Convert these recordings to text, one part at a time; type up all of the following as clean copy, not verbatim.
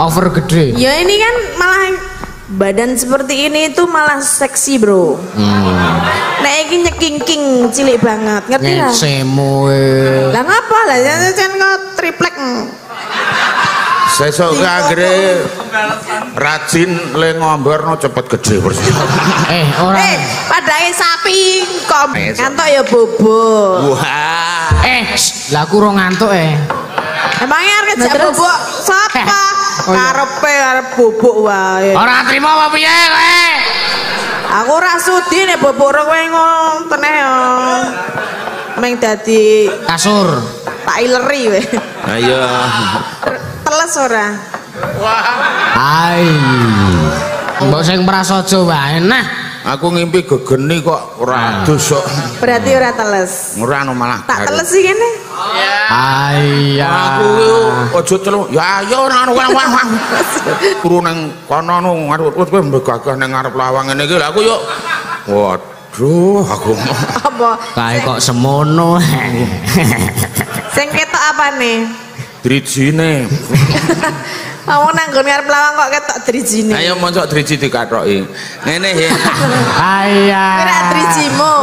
over gede. Ya ini kan malah badan seperti ini itu malah seksi bro. Nek iki nyekingking cilik banget, ngerti lah. Semu. Lah ngapa lah jangan kok triplek. Sesuk ki anggere rajin le ngomborno cepet gede bersih. Ora. Padahal sapi kok ngantuk ya bobo. Wah. Lah aku ora ngantuk Emangnya arep jak bobok sapa? Karepe arep bobok wae. Ora trimo apa piye kowe? Aku ora sudi nek bobok kowe ngoten meng dadi kasur. Tak ileri we. Ayo. Teles ora? Wah. Hai. Mbok sing prasaja wae nah. Aku ngimpi gegeni kok ora adus kok. Berarti ora teles. Ora malah. Tak teles iki kene. Iya. Aku ojo telu. Ya ayo ora wah. Turu nang kono nu ngarep kowe mbegagah nang ngarep lawang ngene iki lha aku yo. Waduh, aku. Apa? Kae kok semono. Sing ketok apane? Drijine. Kamu nanggon ngarep lawang kok ketok drijine. Ayo monsok driji dikathoki. Ngene ya. Iya. Kira drijimu.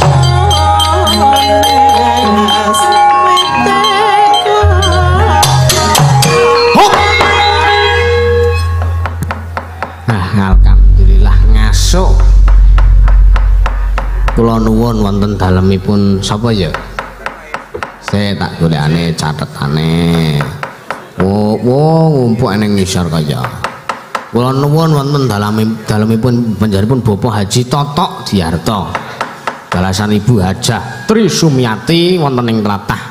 Nah, alhamdulillah ngasuk. Kula nuwun wonten dalemipun sapa ya? Saya tak golekane catetane. Oh, ngumpuk ning ngisor kaya. Kula nuwun wonten dalemipun panjenenganipun Bapak Haji Totok Diarto. Dalasan Ibu Hajah Tri Sumiati wonten ing tlatah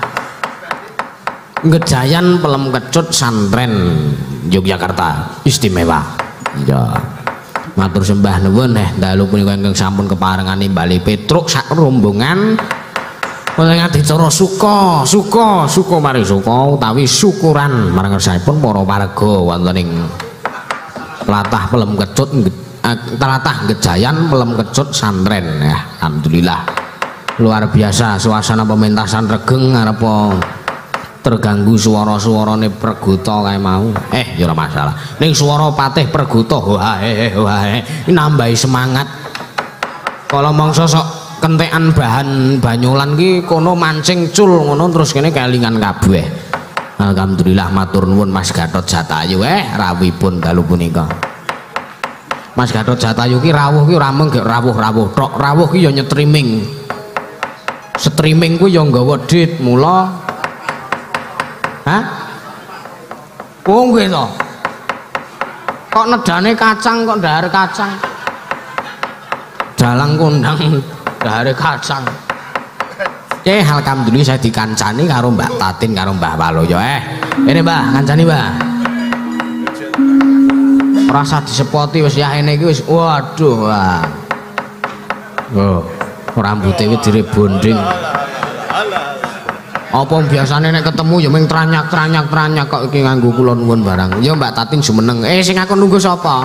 Gejayan Pelem Kecut Santren Yogyakarta istimewa. Ya. Matur sembah nuwun dalu punika ingkang sampun keparengan nimbali Petruk sak rombongan. Wonten adicara suka mari suka utawi syukuran marang saipun para warga wonten ing tlatah Pelem Kecut tlatah Gejayan Pelem Kecut Santren ya. Alhamdulillah luar biasa suasana pementasan regeng arepa terganggu suara-suarane Perguta kae mau. Ya ora masalah. Ning suara Patih Perguta hoae nambahi semangat. Kala mangsa sok kentekan bahan banyolan ki kono mancing cul ngono terus kene kelingan kabeh. Alhamdulillah matur nuwun Mas Gatot Jatayu rawuhipun dalu punika. Mas Gatot Jatayu ki rawuh ki ora mung rawuh tok. Rawuh ki ya nyetriming. Streaming ku ya nggawa dit mula. Hah? Oh nggih to. Kok nedane kacang kok ndahar kacang. Dalang kondang ndahare kacang. Alhamdulillah saya dikancani karo Mbak Tatin karo Mbah Waloyo. Ini Mbah, kancani Mbah. Rasa disepoti wis ya ini iki wis waduh wah. Oh, rambute wis direbonding. Apa biasane nek ketemu ya mung tranyak kok iki nganggo kula nuwun barang. Ya Mbak Tatin jumeneng. Sing aku nunggu sapa?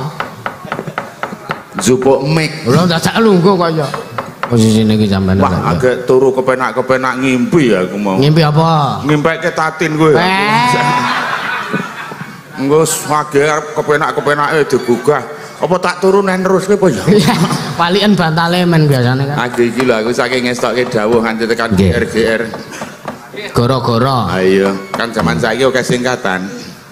Zupuk mik. Lha dadak lungguh kaya. Posisine iki sampean. Wah, agak turu kepenak ngimpi ya aku mau. Ngimpi apa? Ngimpeke Tatin kowe. Engko wage arep kepenak-kepenake digugah. Apa tak turu nen terus kowe apa ya? Paliken bantale men biasane kan. Iki lho aku saking ngestokke dawuh nganti tekan GR. Goro-goro. Ayo, kan zaman saiki oke singkatan.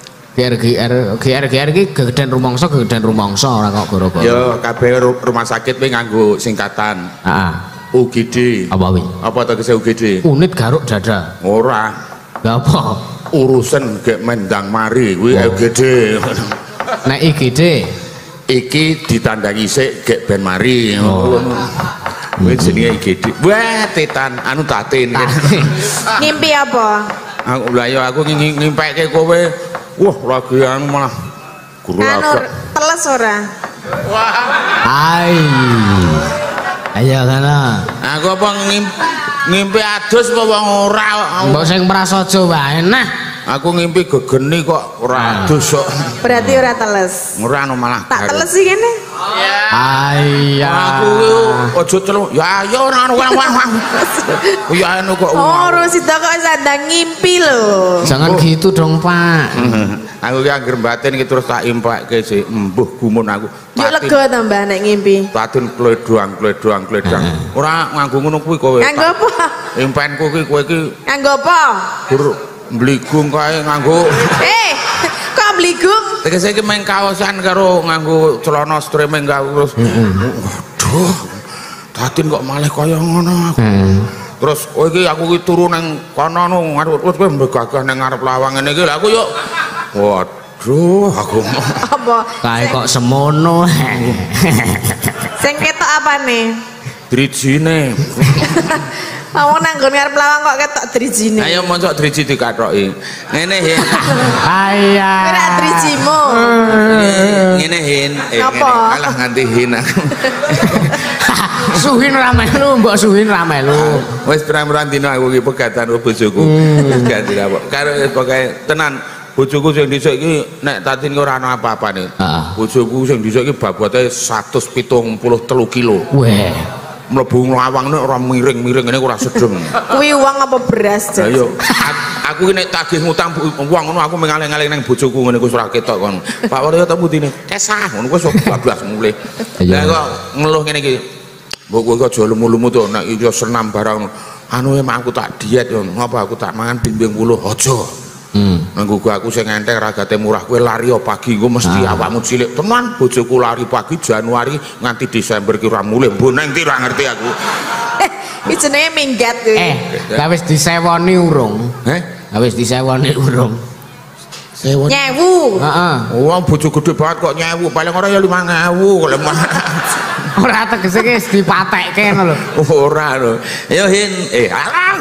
GR iki gegeden rumangsa ora kok goro-goro. Ya kabeh rumah sakit kuwi nganggo singkatan. Heeh. UGD. Apa kuwi? Apa tegese UGD? Unit garuk dada. Ora. Lah apa? Urusan gek mendang mari kuwi UGD. Nek IGD iki ditandangi sik gek ben mari. Kuwi jenenge IGD. Wah, anu Tatin. Ngimpi apa? Aku lha ya aku ngimpeke kowe. Wah, lagi anu malah guru agak. Teles ora? Wah. Hai. Ayo kana. Aku apa ngimpi adus apa wong ora. Mbok sing prasaja wae nah. Aku ngimpi gegeni kok ora adus kok. Berarti ora teles. Ora anu malah. Tak teles iki kene. Ayah. Aku ojo celuk. Ya ya ora ono wah. Ya anu kok. Oh, sida kok sandang ngimpi lho. Jangan gitu dong, Pak. Aku ki anggere batin ki terus tak impake sik embuh gumun aku. Yo lega tambah nek ngimpi. Batin kledoang. Ora nganggo ngono kuwi kowe. Nganggo apa? Impenku ki kowe ki Nganggo apa? gur mbligung kae nganggo. Kok mbligung? Tegese iki meng kaosan karo nganggo celana streaming terus. Waduh. Batin kok malah kaya ngono aku. Terus kowe iki aku ki turu nang kono ngarep kowe mbegagah nang ngarep lawang ngene iki lha aku yo waduh aku Apa? Kae kok semono. Sing ketok apane? drijine. Wong nang nggon ngarep lawang kok ketok drijine. Ayo monsok driji dikathoki. Ngene Hin. Ayah. Ora drijimu. Ngene Hin. Apa? Kalah nganti Hin aku. Suhin ra melu, mbok suhin ra melu. Wis pirang-pirang dina aku ki pegatan karo bojoku. Ganti apa. Karo pokoke tenan bojoku sing dhisik iki nek tatin ora ana apa-apane. Bojoku sing dhisik iki babote 173 kilo. Weh. Mlebu lawang nek ora miring-miring ngene ora sedeng. Kuwi uang apa beras, Jas? Ayo, aku ki nek tagih ngutang uang ngono aku mengalih-alih nang bojoku ngene wis ora ketok kon. Pak Waryo ta putine? Kesah ngono wis bablas mulih. Lah kok ngeluh ngene iki. Mbok kowe aja lumu-lumu to nek iki senam barang anu emang aku tak diet yo. Ngapa aku tak mangan bimbing puluh aja. Nanggo aku sing entek ragate murah kowe lari pagi engko mesti awakmu cilik tenan bojoku lari pagi Januari nganti Desember ki ora mulih mboneng ti ora ngerti aku. Iki jenenge minggat kuwi. Lah wis disewoni urung? Lah wis disewoni urung? Sewa. Nyewu. Heeh. Wong bojo gede banget kok nyewu paling ora ya 5.000 kok lemah. Ora tegese ki wis dipatekke ngono lho. Ora lho. Ya Hin, alah.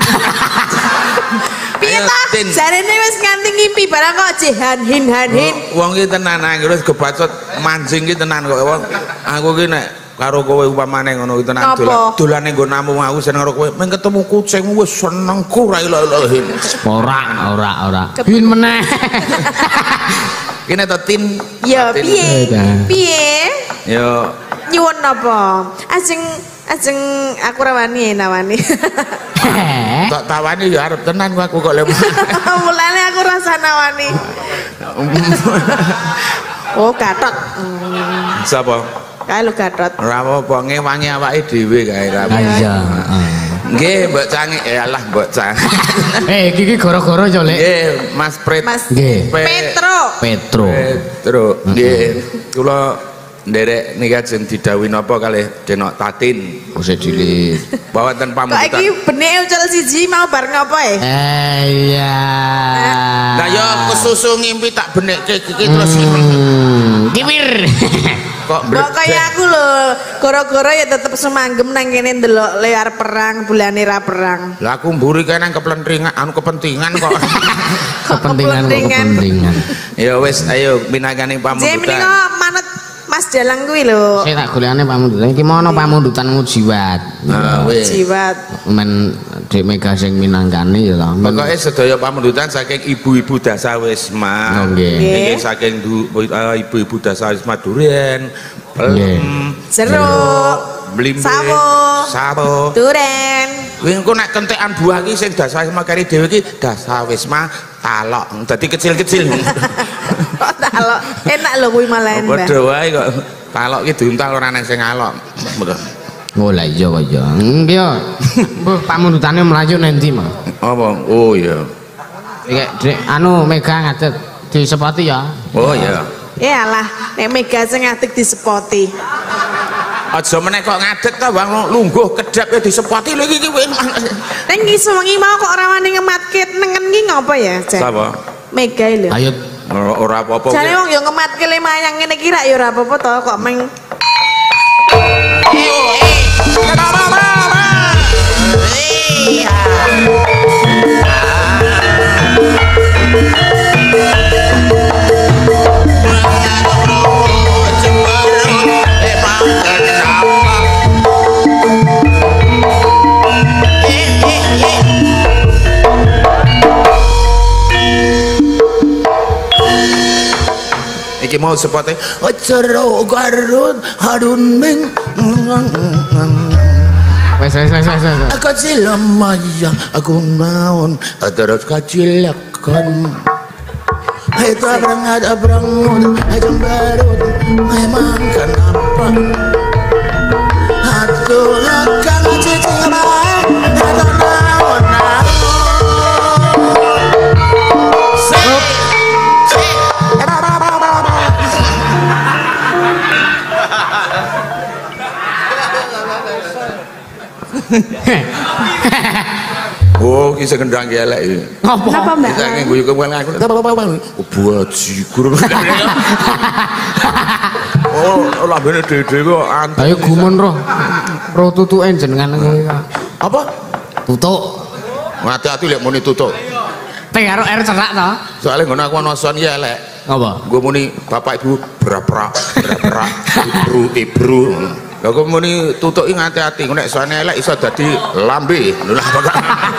Piye ta? Jarene wis nganti ngimpi barang kok jehan hin. Wong ki tenan terus gebacot mancing ki tenan kok wong. Aku ki nek karo kowe upamane ngono ki tenan dolane nggo namung aku seneng karo kowe meng ketemu kucingmu wis senengku ra ilahin. Ora. Hin meneh. Kene to Tin. Ya piye? Ya Nyuwun apa? Ajeng aku ra wani nawani. tak tawani ya arep tenan aku kok lemah. Mulane aku rasa nawani. Oh, Gatot. Sapa? Kae lho Gatot. Ora apa ngewangi awake dhewe kae ra. Iya. Nggih, Mbok Cangi. Alah, Mbok Cangi. Iki gara-gara yo, Lek. Nggih, Mas Pret. Nggih. Petro. Nggih. Kula nderek nika jeneng didhawuhi napa kalih Denok Tatin. Ose cilik. Bawaten Kok pamundutan. iki benike ucul siji mau bareng apa Iya. Lah ya kesusu ngimpi tak benekke iki terus Kiwir. kok Mbok kaya aku lho, gara-gara ya tetep semanggem nang kene ndelok liar perang, bulane ra perang. Lah aku mburi kaya nang kepentingan kepentingan kok. Kepentingan. Ya wis ayo minangkani Jadi pamundutan. menika manut Mas Dalang kuwi lho. Saya tak golekane pamundutan iki mono pamundutanmu jiwat. Wis. Jiwat. Men Dek Mega sing minangkani ya to. Pokoke sedaya pamundutan saking ibu-ibu Dasawisma. Nggih. Nggih saking ibu-ibu Dasawisma Duren. Pelem. Jeruk. Blimbe. Sawo. Duren. Kuwi engko nek kentekan buah iki sing Dasawisma kari dhewe iki Dasawisma talok. Dadi kecil-kecil. Kok talok. Enak lho kuwi malah. Padha wae kok talok ki diuntal ora nang sing alok. Oh lah iya kok ya. Nggih ya. Mbah pamundutane mlayu nang ndi, Mas? Apa? Oh iya. Iki Dek anu Mega ngadet disepoti ya. Oh iya. Ya lah, nek Mega sing ngadeg disepoti. Aja meneh kok ngadeg ta Bang lungguh kedap ya disepoti lho iki kuwi. Ning iki sewengi mau kok ora wani ngematke nengen ki ngopo ya, Cek? Sapa? Mega lho. Ayo Ora apa-apa. Jane wong yo ngematke le mayang ngene iki rak yo ora apa-apa to kok meng Iki mau sepote Ojaro Garut Harun Ming Wes. Aku silamaya aku naon terus kacilakan. Hai tabrang ada brangut hai jembarut memang kenapa Aku lakang cicing baik atau naon Oh, kisah kendang elek iki. Kenapa Mbak? Kita guyu kewel aku. Bajigur. Oh, lambene dede kok antek. Ayo gumun roh. Roh tutuke jenengan iki. Apa? Tutuk. Hati-hati lek muni tutuk. T karo R cerak to. Soale ngono aku ana son ya elek. Apa? Gue muni bapak ibu beraprak, ibru. Lah kok muni tutuki hati-hati nek soane elek iso dadi lambe. Lho lah kok.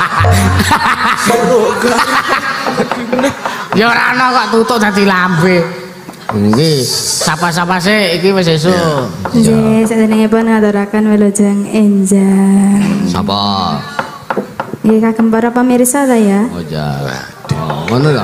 Ya ora ana kok tutuk dadi lambe. Nggih, sapa-sapa sik iki wis esuk. Nggih, sadenengipun ngaturaken wilujeng enjang. Sapa? Nggih kagem para pemirsa saya. Oh ja. Oh, ngono to.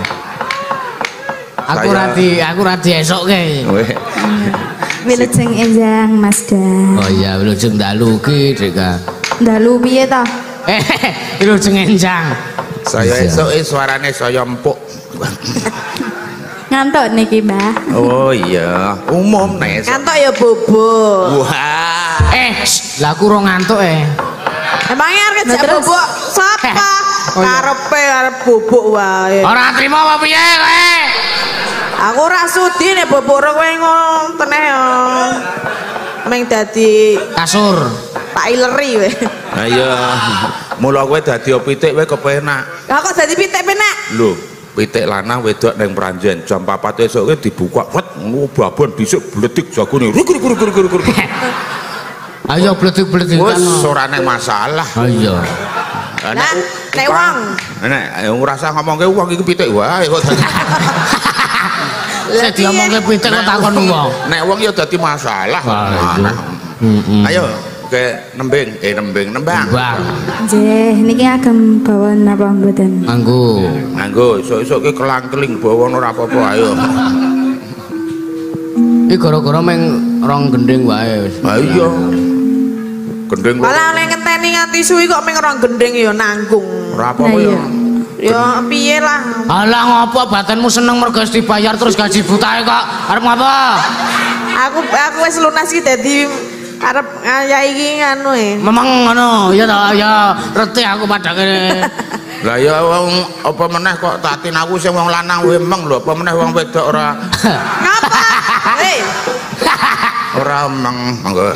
Aku radi esokke. Wilujeng enjang Mas Dan. Oh iya, wilujeng dalu ki, Dek. Dalu piye to? Wilujeng enjang. Saya esoke suarane saya empuk. Ngantuk niki, Mbah. Oh iya, umum nek. Ngantuk ya bobo. Wah. Lah aku ora ngantuk Emangnya arep Nah, jak terus? bubuk sapa? Oh, iya. Karepe arep bubuk wae. Ora trimo apa piye kowe? Aku ora sudi nek bubuk kowe ngoten ya. Meng dadi Kasur. taileri we. Ayo. Mula kowe dadi pitik kowe kepenak. Lah kok dadi pitik penak? Lho, pitik lanang wedok ning Pranjen jam 4 esuk dibuka wet babon dhisik bletik jagone. Ayo bledik-bledik kan. Wes ora nek masalah. Ayo. Lah nek wong. Nek ora usah ngomongke wong iki pitik wae kok. Sik diomongke pitik kok takon wong. Nek wong ya dadi masalah. Ayo ke nembang. Bang. Nggih, niki agem bawon napa mboten? Nganggo esuk-esuk ki kelang-keling bawon ora apa-apa ayo. Iki gara-gara meng rong gending wae wis. Ha iya. Gendeng Malah nek ngenteni nganti suwi kok meng ora gendeng ya nanggung. ora apa-apa ya. Ya piye lah. Alah ngopo badanmu seneng mergo dibayar terus gaji butahe kok. Arep ngopo? Aku wis lunas iki dadi arep ya iki anu Memang ngono, ya ta ya reti aku padake. Lah ya wong apa meneh kok tatin aku sing wong lanang wemeng lho, apa meneh wong wedok ora. Ngapa? Hei. Ora emeng monggo.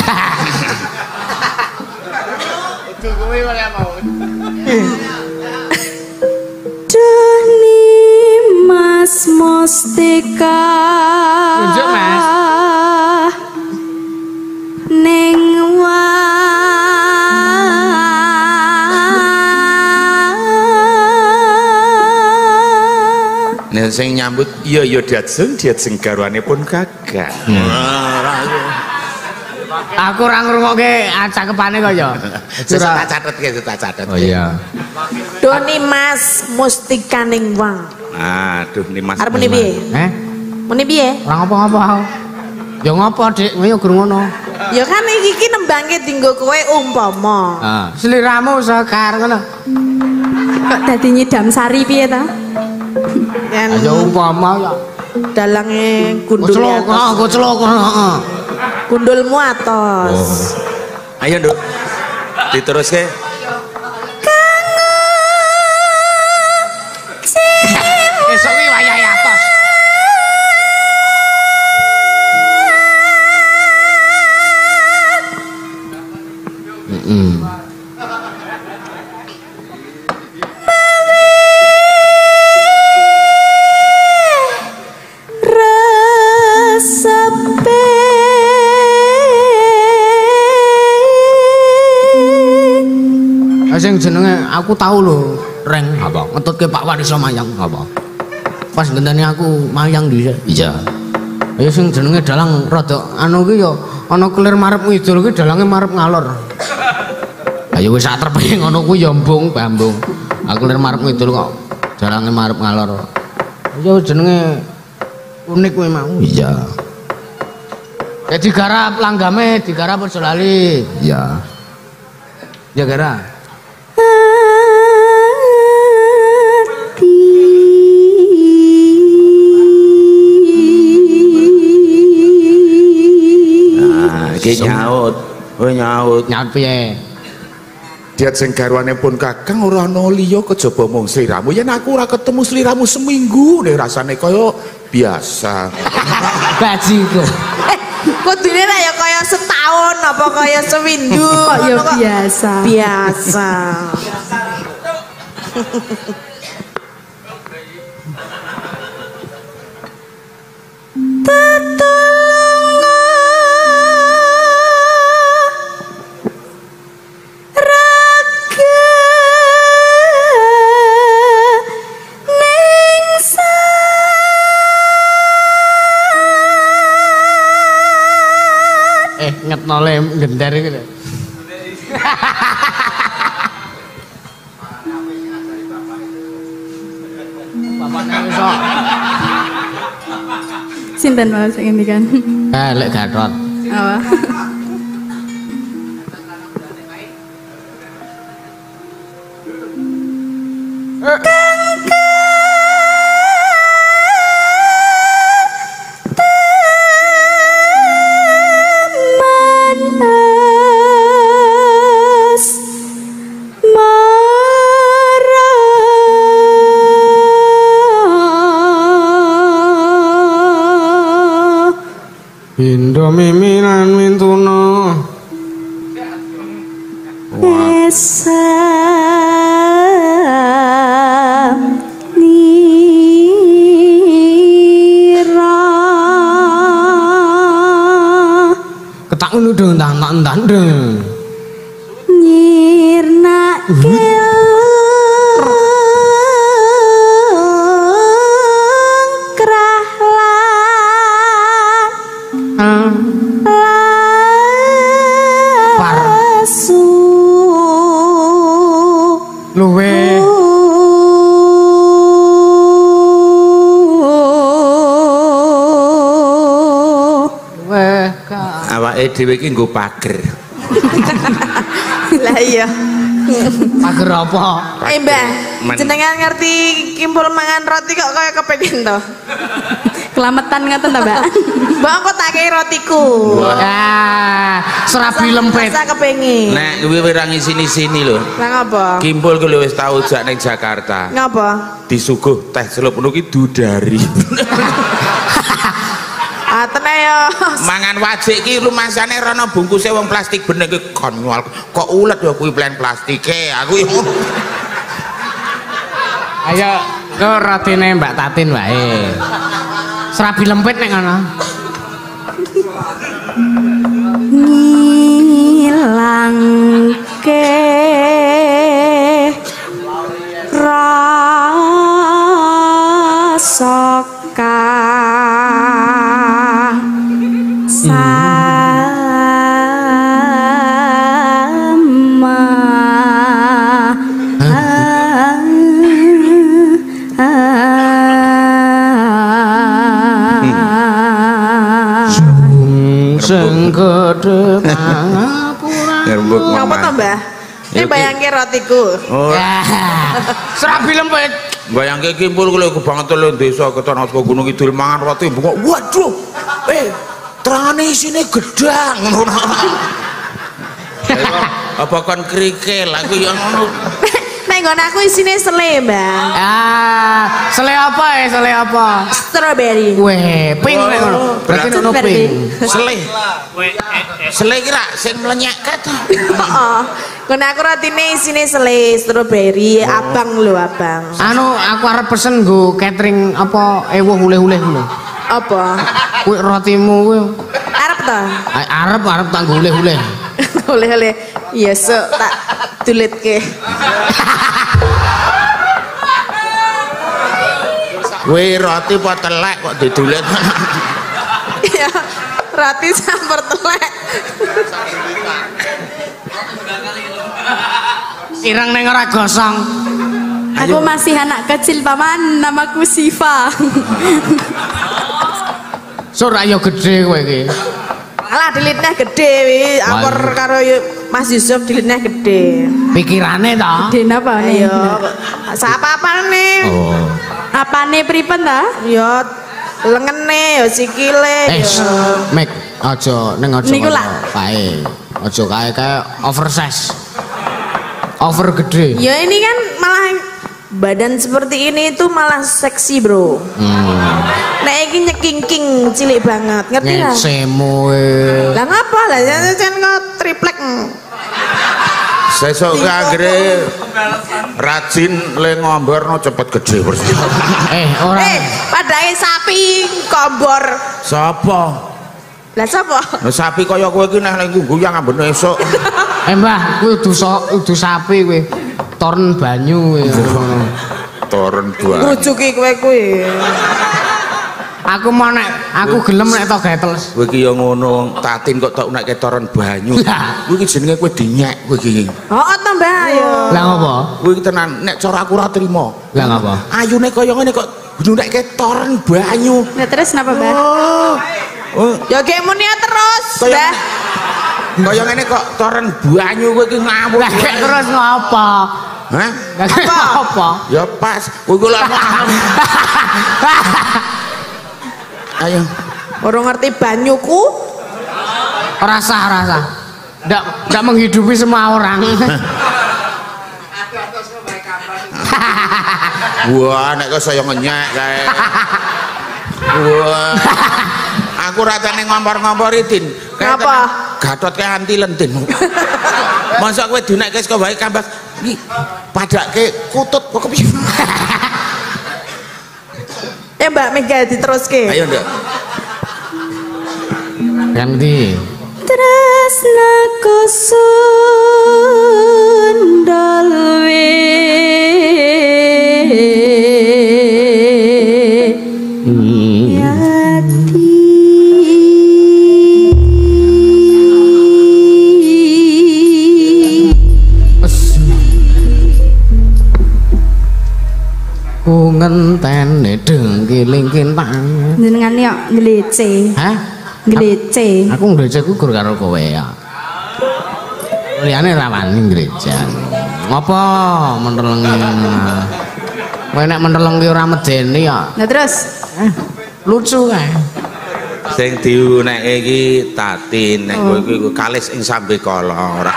Doni Mas Mustika. Tunjuk, Mas. Ning Nek sing nyambut iya ya diajeng garwane pun kagak. Aku ora ngrungokke cakepane kok ya. Tak catet. Oh iya. Doni Mas Mustika ning wang. Aduh nih Mas. Arep muni piye? Muni piye? Ora ngopo-ngopo aku. Ya ngopo, Dik? Kowe ya gur ngono. Ya kan iki nembangke dinggo kowe umpama. Ah, sliramu sekar ngono. kok dadi nyidam sari piye ta? Yen Ayo umpama ya. dalange gundul atos. Goclok, heeh. Gundulmu atos. Ayo Nduk. Diteruske. Esuk iki wayahe atos. Sing jenenge aku tahu lho, Reng apa ngetutke Pak Wariso Mayang apa. Pas ngenteni aku Mayang dhisik. Iya. Ya sing jenenge dalang rada anu ki ya ana kelir marep ngidul ki dalange marep ngalor. Ayo wis sak trepe ngono kuwi ya mbung bambung. Aku kelir marep ngidul kok dalange marep ngalor. Ya jenenge unik kuwi mau. Iya. Ya digarap langgame, digarap aja lali. Iya. Ya gara. Iki nyaut. Oh nyaut. Nyaut piye? Diat sing garwane pun Kakang ora ana liya kejaba mung sliramu. Yen aku ora ketemu sliramu seminggu nek rasane kaya biasa. Bajiku. Kudune ra ya kaya setahun apa kaya seminggu. Kok ya biasa. Biasa. Ngetnole gender iki lho. Bapaknya iso. Sinten wae sing ngendikan? Lek Gatot. Apa? Indo miminan mintuna. Esa nira Ketak ngono dong ndang nyirna luwe Awake dhewe iki nggo pager. Lah iya. pager apa? Mbah, jenengan ngerti kimpul mangan roti kok kaya kepengin to. Kelametan ngoten ta, Mbak? Mbak kok tak kei rotiku. Serabi lempet. Masa kepengin. Nek kuwi ora ngisini-sini lho. Lah ngapa? Kimpul ku wis tau jak ning Jakarta. Ngapa? Disuguh teh celup ngono ki dudari. Atene yo. Mangan wajik ki lumasane rono bungkuse wong plastik bener ki konyol. Kok ulet ya kuwi plen plastike. Aku ngono. Ayo ke rotine Mbak Tatin wae. Serabi lempet nek ngono. Ngilangke rasa Senggede pangapura. Ngapa to, Mbah? Ini bayangke rotiku. Oh. Serabi lempet. Bayangke kimpul kuwi kebangetan lho desa keton saka Gunung Kidul mangan roti mbok. Waduh. Terangane isine gedang ngono. Apa kon krikil aku ya ngono. Nek nggon aku isine sele, Mbah. Sele apa ya? Sele apa? Strawberry. Weh, pink nek ngono. Berarti ono pink. Sele. Sele kira sing mlenyek kat. Heeh. Nggon aku rotine isine sele strawberry, abang lho, abang. Anu aku arep pesen nggo catering apa ewuh uleh-uleh ngono. Apa? Kuwi rotimu kuwi. Arep to? Arep tak nggo uleh-uleh. Oleh-oleh. Iya, sok tak dulitke. Kuwi roti apa telek kok didulet. ya. Rati campur telek. Ireng ning ora gosong. Aku masih anak kecil paman, namaku Siva. Sur ayo gede kowe iki. Alah dilitnya gede wi, akur karo Mas Yusuf dilitnya gede. Pikirane ta? Gede napa nih? Ayo, apa nih? Oh. Apane pripen ta? Ya lengene ya sikile ya. Mek aja ning aja. Niku lah. Kae. Aja kae oversize. Over gede. Ya ini kan malah badan seperti ini tuh malah seksi, Bro. Nek iki nyekingking cilik banget, ngerti lah. Semu. Lah ngapa lah jan kok triplek. Sesuk anggere rajin le ngomborno cepet gede bersih. Ora. Padahal sapi kombor. Sapa? Lah sapa? Lah sapi kaya kowe iki nek ning guyang ambene esuk. Mbah, kuwi udu sapi kowe. Torn banyu kowe. Torn banyu. Rujuki kowe kuwi. Aku mau nek aku gelem nek tok gatel. Kowe iki ya ngono, tatin kok tok nek toren banyu. Kowe iki jenenge kowe dinyek kowe iki. Oh, tambah ayo. Lah ngopo? Kowe iki tenan nek cara aku ora trimo. Lah ngopo? Ayune kaya ngene kok nek toren banyu. Nah, terus napa, Mbah? Oh, Ya ge muni terus, Mbah. kaya ngene kok toren banyu kowe iki ngawur. Lah terus ngopo? Hah? Apa? Ya pas. Kowe iku lah. Ayo. Orang ngerti banyuku. Rasa. Ndak menghidupi semua orang. Wah, nek kok saya ngenyek kae. Wah. Aku ratane ngompor-ngompori Tin. Kenapa? Gatot kae anti lentin. Masa kowe dinekke saka wae kambas. Iki padake kutut kok kepiye? Mbak Mega diteruske. Ayo, Nduk. Ganti. Tresnaku sundal Ku ngenteni dengkiling kintang. jenengan yo nglece. Hah? Nglece. Aku nglece ku gur karo kowe ya. Liyane ra wani gereja. Ngopo mentelengi? Kowe nek mentelengi ora medeni ya. Nah terus Lucu kae. Sing diunekke iki tatin, nek kowe iki kalis ing sambe kala ora.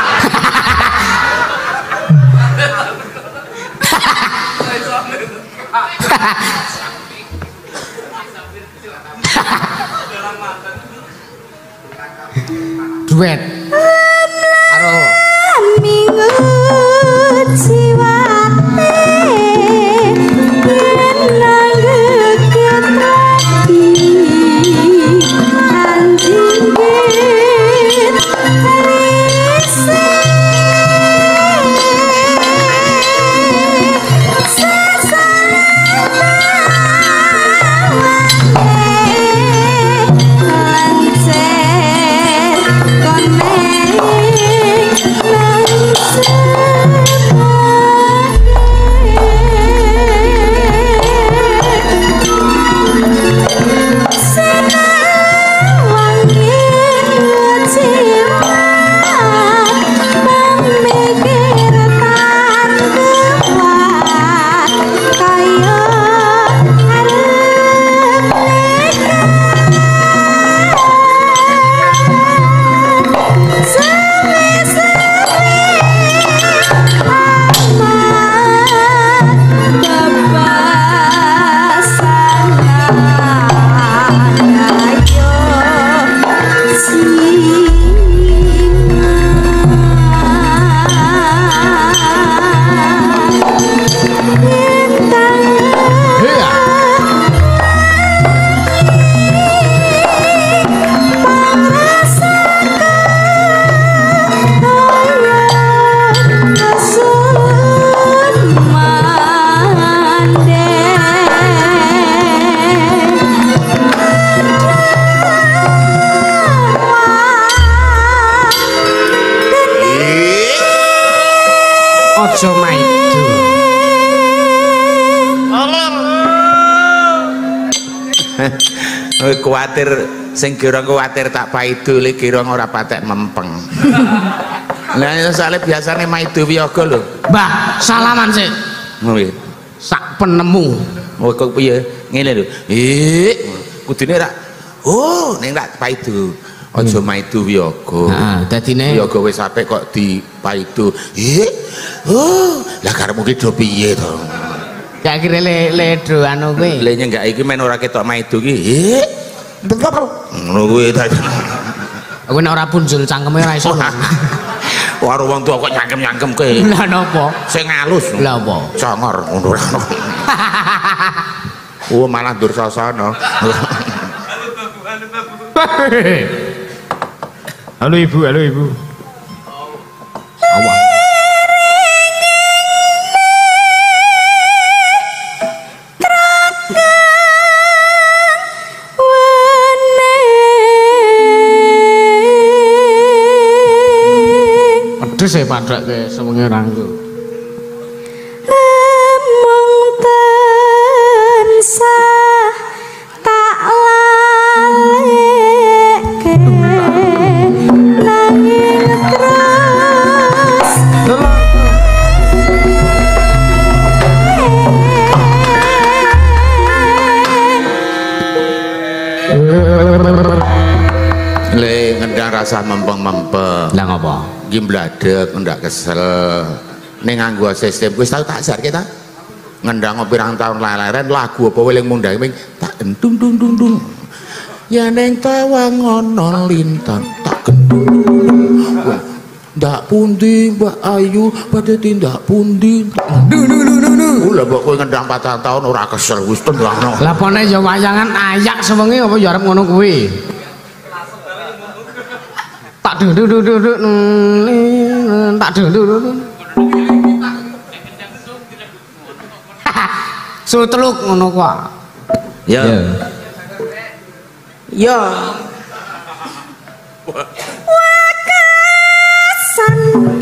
Duet. Karo minggu jiwate Kuwatir sing kira kuwatir tak paidu li kira ora patek mempeng. Lah soalnya biasane maidu wiyaga lho. Mbah, salaman sik. Nggih. Sak penemu. Oh kok piye? Ngene lho. Kudune ra oh ning tak paidu. Aja maidu wiyaga. Heeh, dadine wiyaga wis apik kok dipaidu. Oh, lah karepmu ki do piye to? Ya kira le do anu kuwi. Le nyenggak iki men ora ketok maidu ki. Ngono kuwi ta. Aku nek ora punjul cangkeme ora iso. Karo wong tuwa kok nyangkem-nyangkem kowe. Lah napa? Sing halus. Lah apa? Congor ngono ora. Oh malah dursasana. Halo Ibu, halo Ibu. Awak. Pedes ya padrak ke sewengi rangku. Lemong tansah tak laleke nanging terus Le ngendang rasa mempeng-mempeng. Lah ngapa? Iki mbladek ndak kesel. Ning nganggo sistem wis tau tak jar kita. Ngendang pirang tahun leren lagu apa weling mundhang ping tak entung dung dung dung. Ya ning tawang ana lintang tak gendung. Ndak pundi Mbak Ayu pada tindak pundi. Lha mbok kowe ngendang 4 tahun ora kesel wis tenang. Lah pone ya wayangan ayak sewengi apa ya arep ngono kuwi? Tak tak suteluk ngono kok. Ya. Ya. wakasan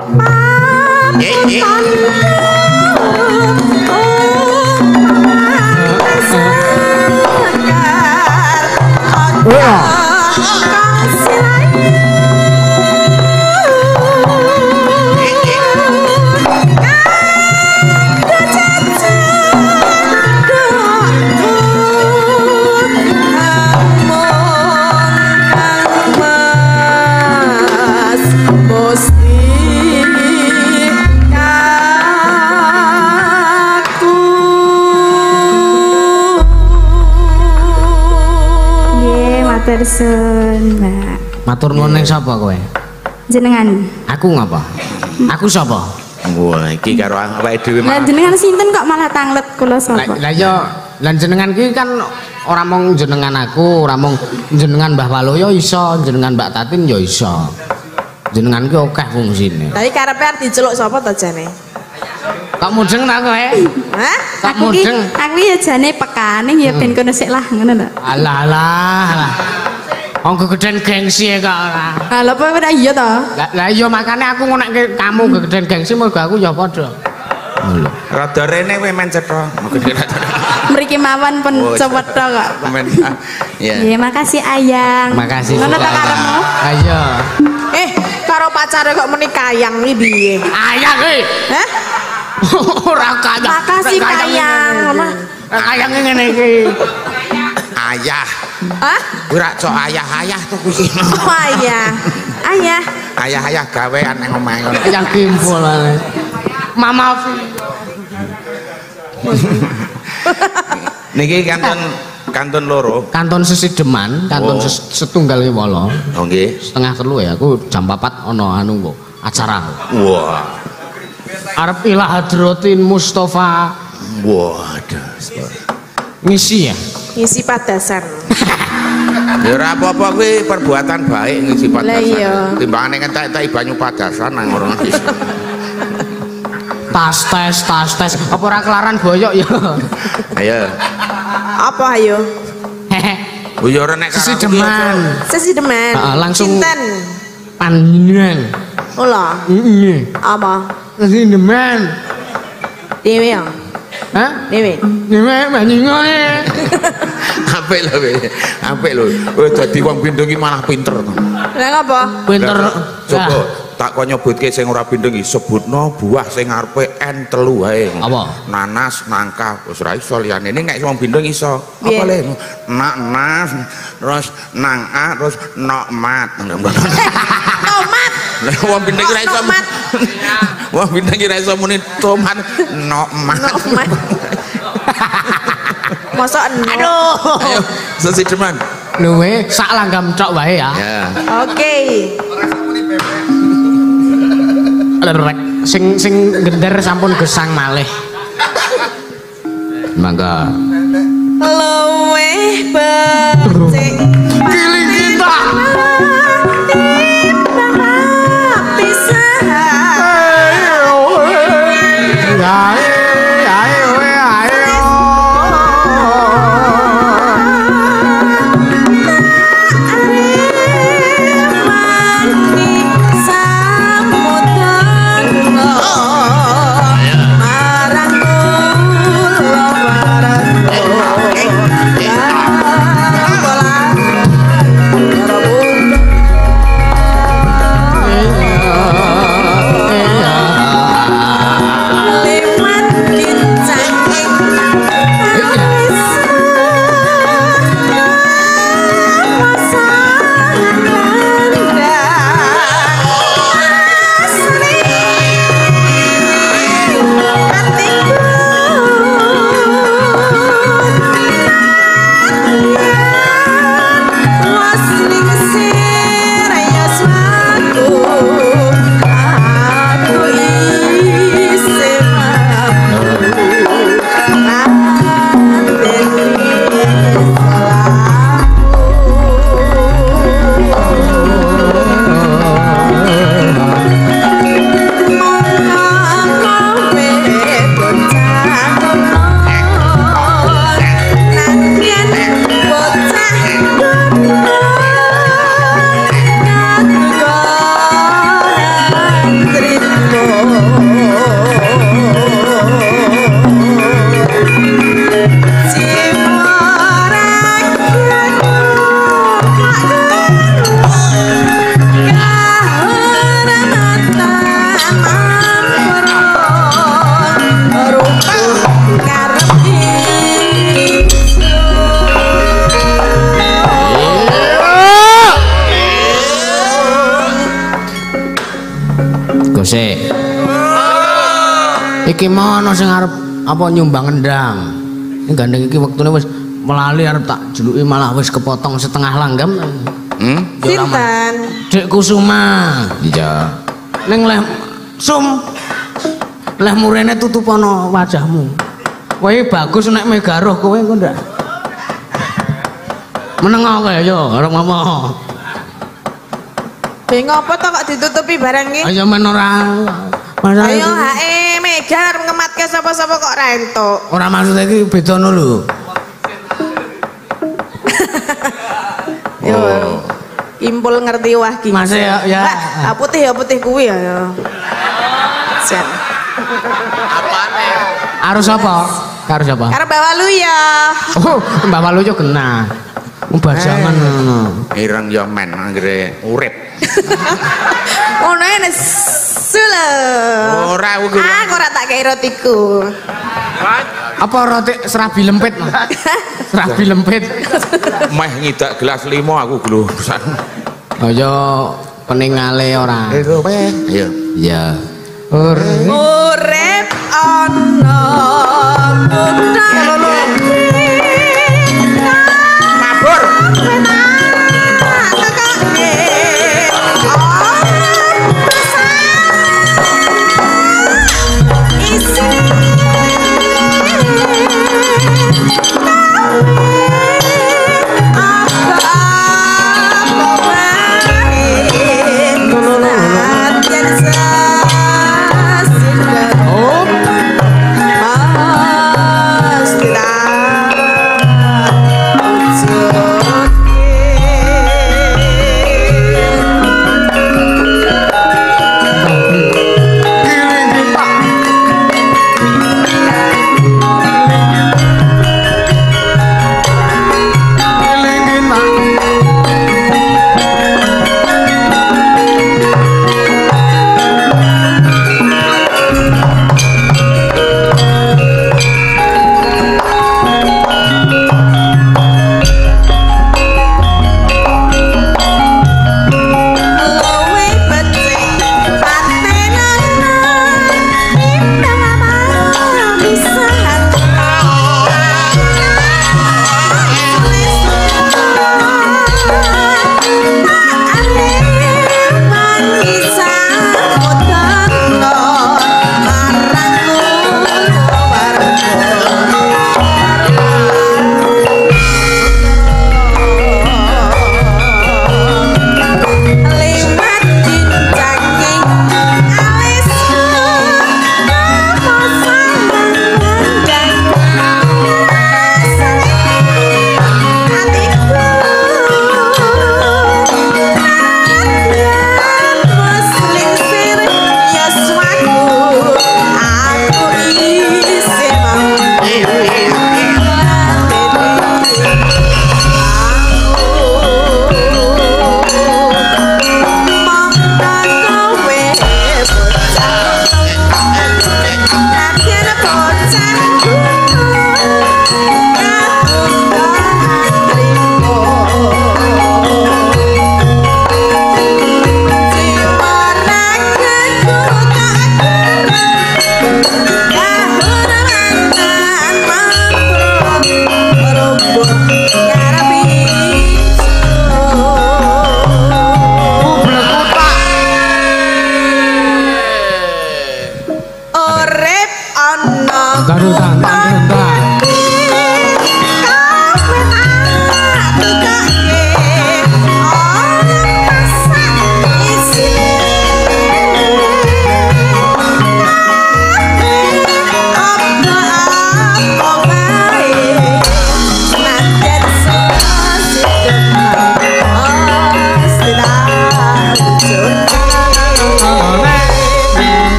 Tersun, Mbak. Matur nuwun ning sapa kowe? Jenengan. Aku ngapa? Aku sapa? Wah, iki karo awake dhewe Lah jenengan sinten kok malah tanglet kula sapa? Lah ya lan jenengan ki kan ora mung jenengan aku, ora mung jenengan Mbah Waloyo iso, jenengan Mbak Tatin ya iso. Jenengan ki akeh fungsine. Tapi karepe arep diceluk sapa to jane? Kok mudeng ta kowe? Hah? Kok Aku ki mudeng? ya jane pekane ya ben kono sik lah ngono lho. Alah alah. Wong gegeden gengsi kok ora. Ah lha apa ora iya to? Lah iya makane aku ngonekke kamu gegeden gengsi mergo aku ya padha. Lho. rada rene kowe men cetha. Mriki mawon pun cewetha kok. Men. Ya. Nggih, makasih Ayang. Makasih. Ngono ta karepmu? Ayo. Karo pacare kok meni kayang iki piye? Ayang iki. Hah? Ora kayang. Makasih kayang. Ngono. Kayang ngene iki. Ayah. Hah? Ora cok ayah-ayah to kuwi. Oh ayah. Ayah. Ayah-ayah gawean nang omahe ngono. Ayang kimpul ae. Mama Fi. Niki kanton loro. Kanton Sesideman, kanton setunggal ki wala. Oh nggih. Setengah telu ya, aku jam 4 ana anu kok acara. Wah. Arep ilah hadratin Mustafa. Waduh. Ngisi ya. Ngisi padasan. Ya ora apa-apa kuwi perbuatan baik ngisi padasan. Lah iya. Timbangane entek-entek banyu padasan nang ngono. Tas tes. Apa ora kelaran boyok ya? Ayo. Apa ayo? Bu yo nek karo Sesideman. Sesideman. Langsung Sinten? Panjenengan. Ola. Heeh. Apa? Sesideman. Dewe ya. Hah? Dewe. Dewe banyingone. Apik lho, apik lho. Wis dadi wong pindho iki malah pinter to. Lah ngapa? Pinter. Coba tak kok nyebutke sing ora pindho iki sebutno buah sing ngarepe N3 wae. Apa? Nanas, nangka, wis ora iso liyane. Ning nek wong pindho iso. Apa le? Nanas, terus nangka, terus nokmat. Tomat. Lah wong pindho iki ora iso. Wong pindho iki ora iso muni tomat, nokmat. Nokmat. Mosok Aduh. Ayo, sesideman. Luwe sak langgam cok wae ya. Ya. Oke. Lerek sing gender sampun gesang malih. Mangga. Luwe becik. Giling kita. Gosek. Iki mana sing arep apa nyumbang endang? Ini gandeng iki wektune wis melali arep tak juluki malah wis kepotong setengah langgam. Sinten? Dek Kusuma. Iya. Ning leh sum. Leh murene tutupono wajahmu. Kowe bagus nek megaruh kowe engko ndak. Menengo kowe yo arep ngomong. Bingung apa to kok ditutupi barang iki? Ayo men ora. Ayo hae mega arep ngematke sapa-sapa kok ra entuk. Ora maksud iki bedano lho. Yo. Impul ngerti wah ki. Mas ya. Putih ya putih kuwi ya. Sen. Apane? Arus apa? Karo sapa? Karo Mbak Walu ya. Oh, Mbak Walu yo kena. Bajangan ngono. Ireng yo men anggere urip. Ono ene sule. Ora aku ora tak kei rotiku. Apa roti serabi lempit? Serabi lempit. Meh ngidak gelas 5 aku glusan. Ayo peningale ora. Itu pe. Iya. Iya. Urip ana Mabur.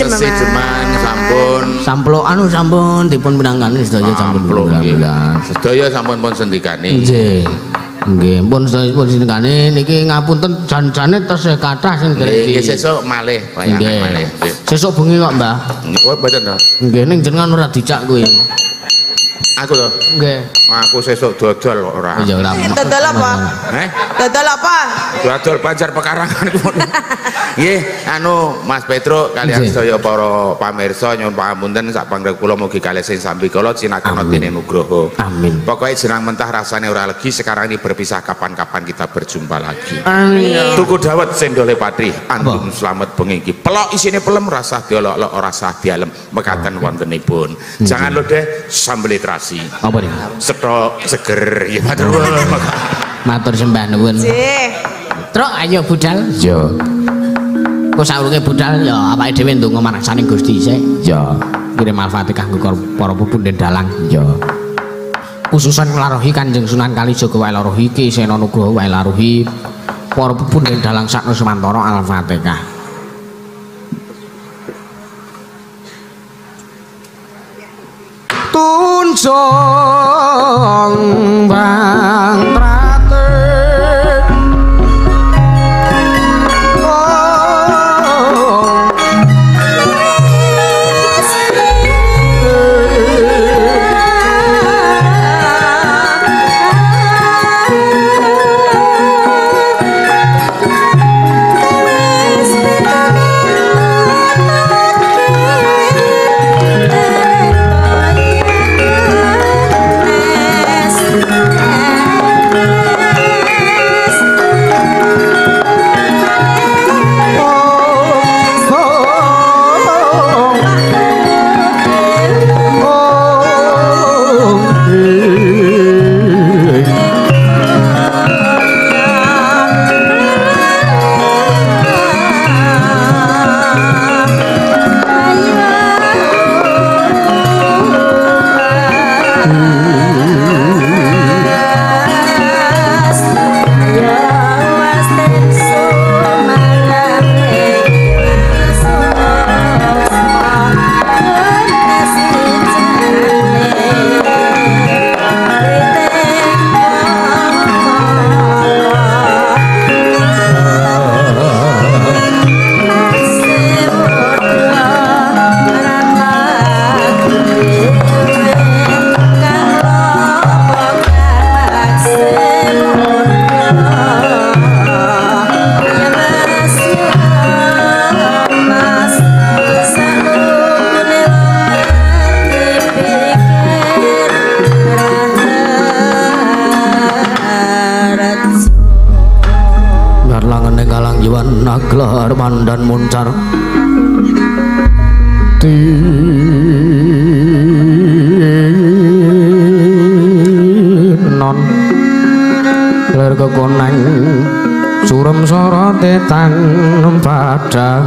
Sesideman sampun. Sampun dipun pinanggani sedaya sampun sedaya sampun pun sendikane. Nggih. Nggih, pun sendikane niki ngapunten jan-jane tesih kathah sing nggih sesuk malih wayangan malih. Sesuk bengi kok, Mbah. Oh, mboten to. Nggih, ning jenengan ora dicak kuwi. Aku to. Nggih. Aku sesuk dodol ora. Iya ora. Dodol apa? Dodol apa? Dodol Banjar Pekarangan. Nggih, anu Mas Petro kalian sedaya para pamirsa nyuwun pangapunten sak panggrek kula mugi kalih sing sambi kala cinakana dene Nugroho. Amin. Pokoke jenang mentah rasane ora legi, sekarang ini berpisah kapan-kapan kita berjumpa lagi. Amin. Tuku dawet sendole Patri, antum slamet bengi iki. Pelok isine pelem rasah diolok-olok ora sah dialem mekaten wontenipun. Jangan lho deh sambel terasi. Apa nih? Setok seger ya matur matur sembah nuwun. Nggih. Truk ayo budal. Yo. Kok saurunge budal ya awake dhewe ndonga marang saning Gusti sik. Ya. Kirim Al-Fatihah kanggo para pupunden dalang. Ya. Khususan nglarohi Kanjeng Sunan Kalijaga wae larohi Ki Sena Nugroho wae larohi para pupunden dalang sak Nusantara Al-Fatihah. Tunjung bang prater naglar mandan muncar tinon ler kekoneng surem sorote tang padang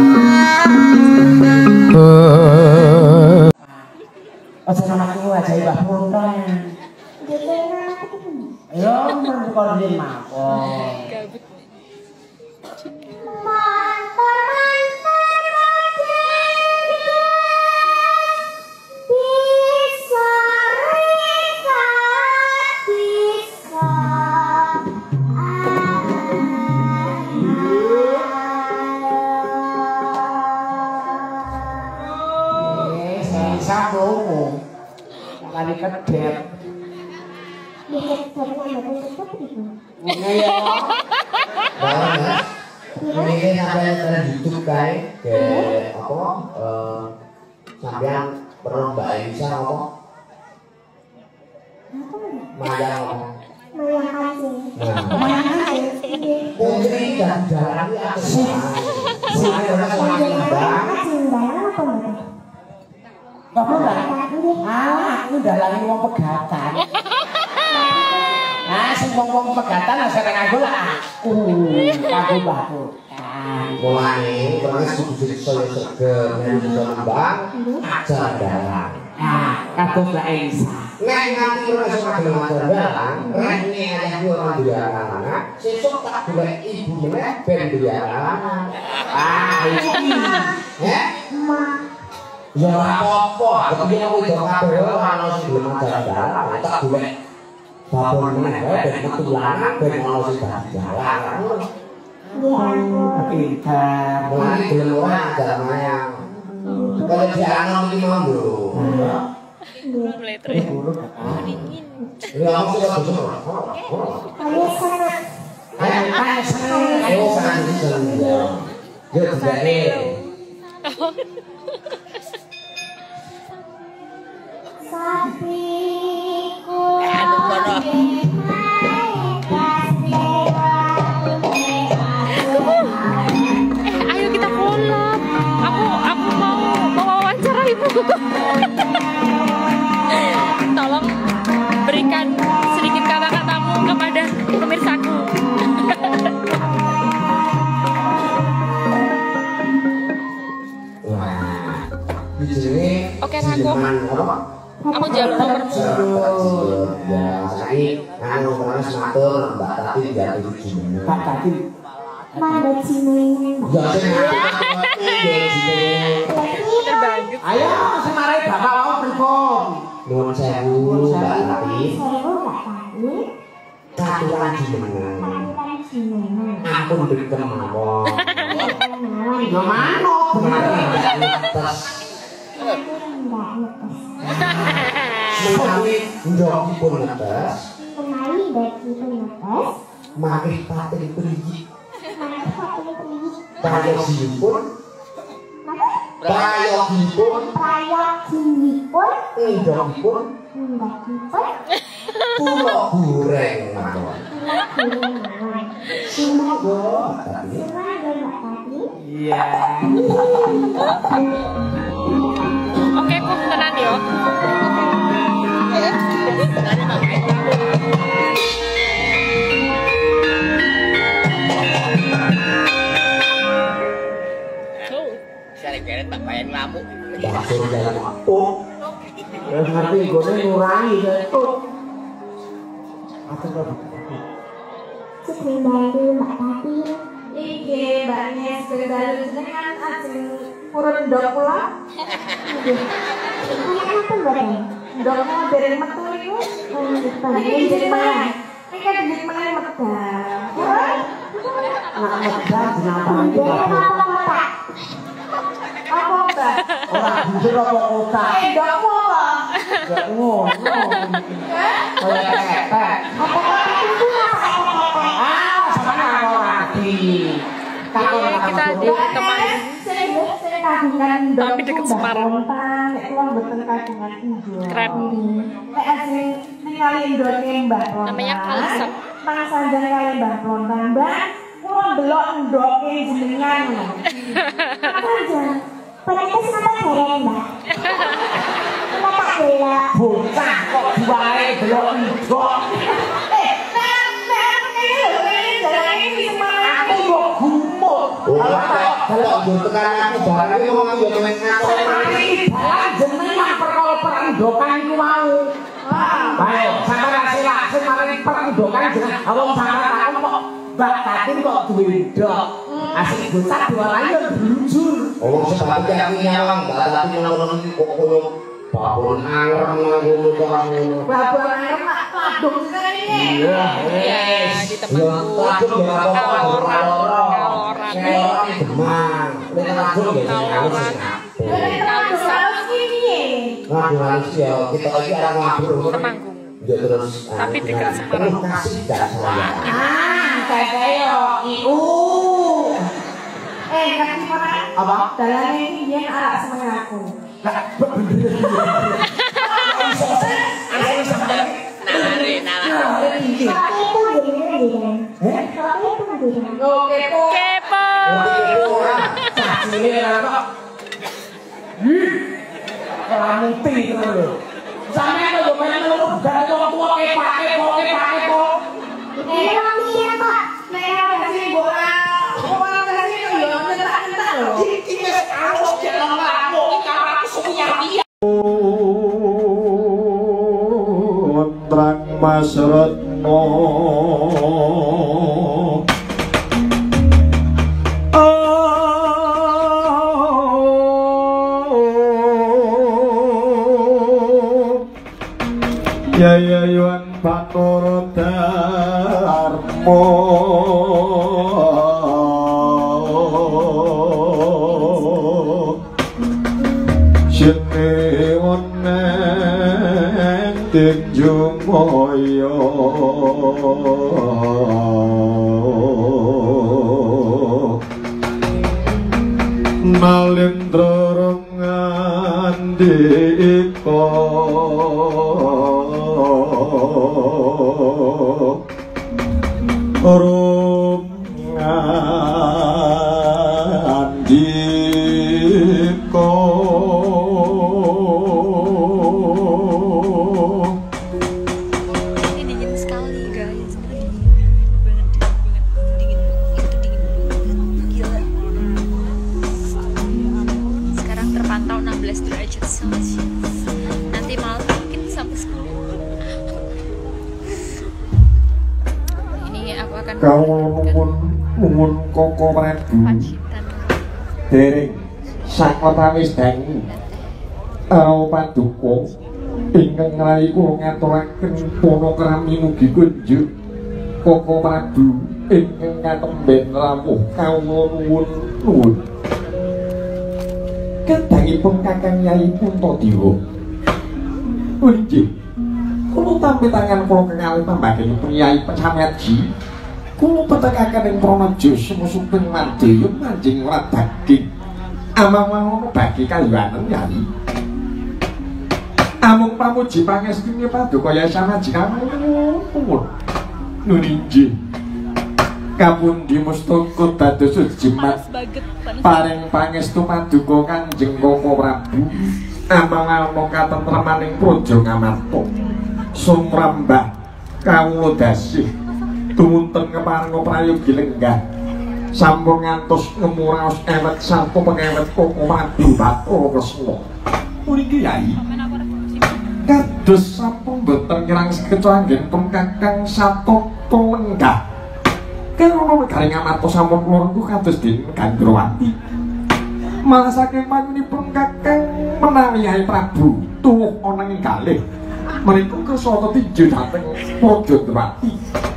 Assalamualaikum warahmatullahi wabarakatuh. Ayo, mau di mako. Lari kedep. Ini sampai terhitung guys, ke apa? Sampean perlombaan bisa apa? Mayang apa? Mayang hasil. Putri dan jalan sih. Saya orang apa enggak? Aku dalane wong pegatan. Nah, sing wong pegatan sering aku lah aku mbahku. Mulane terus kudu saya seger yen iso nambah ajar dalang. Kados Mbak Elisa. Nek nganti ora iso ajar dalang, rene ayahku ora duwe anak, sesuk tak golek ibu meneh ben duwe anak. Iki. Ya ora apa-apa, kepiye kowe do kabeh ana sing gelem jalan-jalan, tak golek babon meneh wae ben ketulan ben ana sing jalan. Pintar, mulai gelem ora jalan mayang. Kalau dianom iki mau lho. Mulai terus. Ya aku sudah betul. Ayo sana. Ayo sana. Yuk jadi. Sapiku. Ayo kita collab. Aku mau wawancara ibuku. Tolong berikan sedikit kata-katamu kepada pemirsaku. Oke, aku. Kamu jalur nomormu. Ya, saiki anu terus matur Mbak Tati biar iki. Mbak Tati. Mbak Cine. Ya sing Terbangkit. ayo semarai bapak mau pripun? Nuwun sewu Mbak Tati. Katuran jenengan. Ampun berikan mawon. Ya manut bener netes. Menawi ndokipun netes. Makrih pating priyi. Prayogipun. Ndokipun. Kula goreng mawon. Iya. Oke, kok tenan yo. Sering-sering tak bayang ngamuk. Bakso jalan waktu. Wis ngerti gone ngurangi itu. Apa kok? Sebenarnya Mbak Tati. Iki mbaknya sekedar jenengan ajeng purun ndok kula. Kenapa mboten? Ndokmu dereng metu niku. Iki jeneng mana? Iki jeneng mana medal. Nak medal jenapa iki? Apa Mbak? Ora bujur apa kota? Ndokmu apa? Gak ngono. Kayak kepek. Apa itu apa? Ah, sampeyan ora ngerti. Kita di teman. Saya kagungan Tapi deket Semarang. Nek kula mboten kagungan ijo. Keren. Nek asli ningali ndoke Mbah Plontan. Namanya Kalsep. Mas sanjang kali Mbah Plontan, Mbah. Kula ndelok ndoke jenengan ngono. Sanjang. Penetes napa bareng, Mbah? Kula tak delok. Bocah kok duwae delok ndok. Aku kok gumut. Kalau yo tekan aku barang iki wong yo men ngakon mari dalan jenengan perkara perendokan iku mau. Ayo, sampeyan silak sing marani perendokan jeneng wong sampeyan takon kok Mbak Tati kok duwe ndok. Asik bocah diwarai yo blujur. Oh, sebab iki nyawang Mbak Tati ngono kok koyo babon anger ngono kamu. Babon anger mak padung sekali iki. Iya, Di temanku. padung ya Kaloran. Demang. Nek padung ya Kaloran. Ngadu manusia, kita lagi orang ngabur. Temanggung. Ya terus. Tapi dekat Semarang. Terus kasih dah saya. Saya iu. Ngerti mana? Apa? Dalam ini dia arak sama aku. Kepo. Kelamuti itu lho. Sampeyan lho main lho gak wong tua kepo. Trang Mas Retno Yayayuan Bathara Darma Sene oneng tinjung moyo Malendra ngandika rum ngandika Ini dingin sekali guys. Gila. Sekarang terpantau 16 derajat Celcius. Nanti malam mungkin sampai 10. Ini aku akan nuwun Koko Prabu pacitan. dereng saklawis dangu paduka ingkang ngrayi kula ngaturaken panakrami mugi kunjuk Koko Prabu ingkang katemben rawuh kawula nuwun kadangipun Kakang Yai Puntadewa nggih kula tampi tangan kula kekalih pambagenipun Yai Pacamyaji kula petekaken ing pranaja semusuping Mandaya manjing ora daging amang-amang bagi kaliwanen Yai amung pamuji pangestune paduka Yai Samaji nuwun nuninggih kapundi mustaka dados jimat paring pangestu paduka Kanjeng Koko Prabu amang-amang katentremaning praja Ngamarta sumrambah kawula dasih tumunten keparenga prayogi lenggah sampun ngantos ngemuraos ewet sarta pengewet Koko Prabu Bathara Kresna puniki Yai kados sampun boten kirang kecuali anggenipun Kakang Satata lenggah kena negari Ngamarta sampun kula kados dene Gandrawati malah saking panyunipun Kakang menawi Yai Prabu tuwuh ana ing kalih menika kesata tinju dhateng Praja Drawati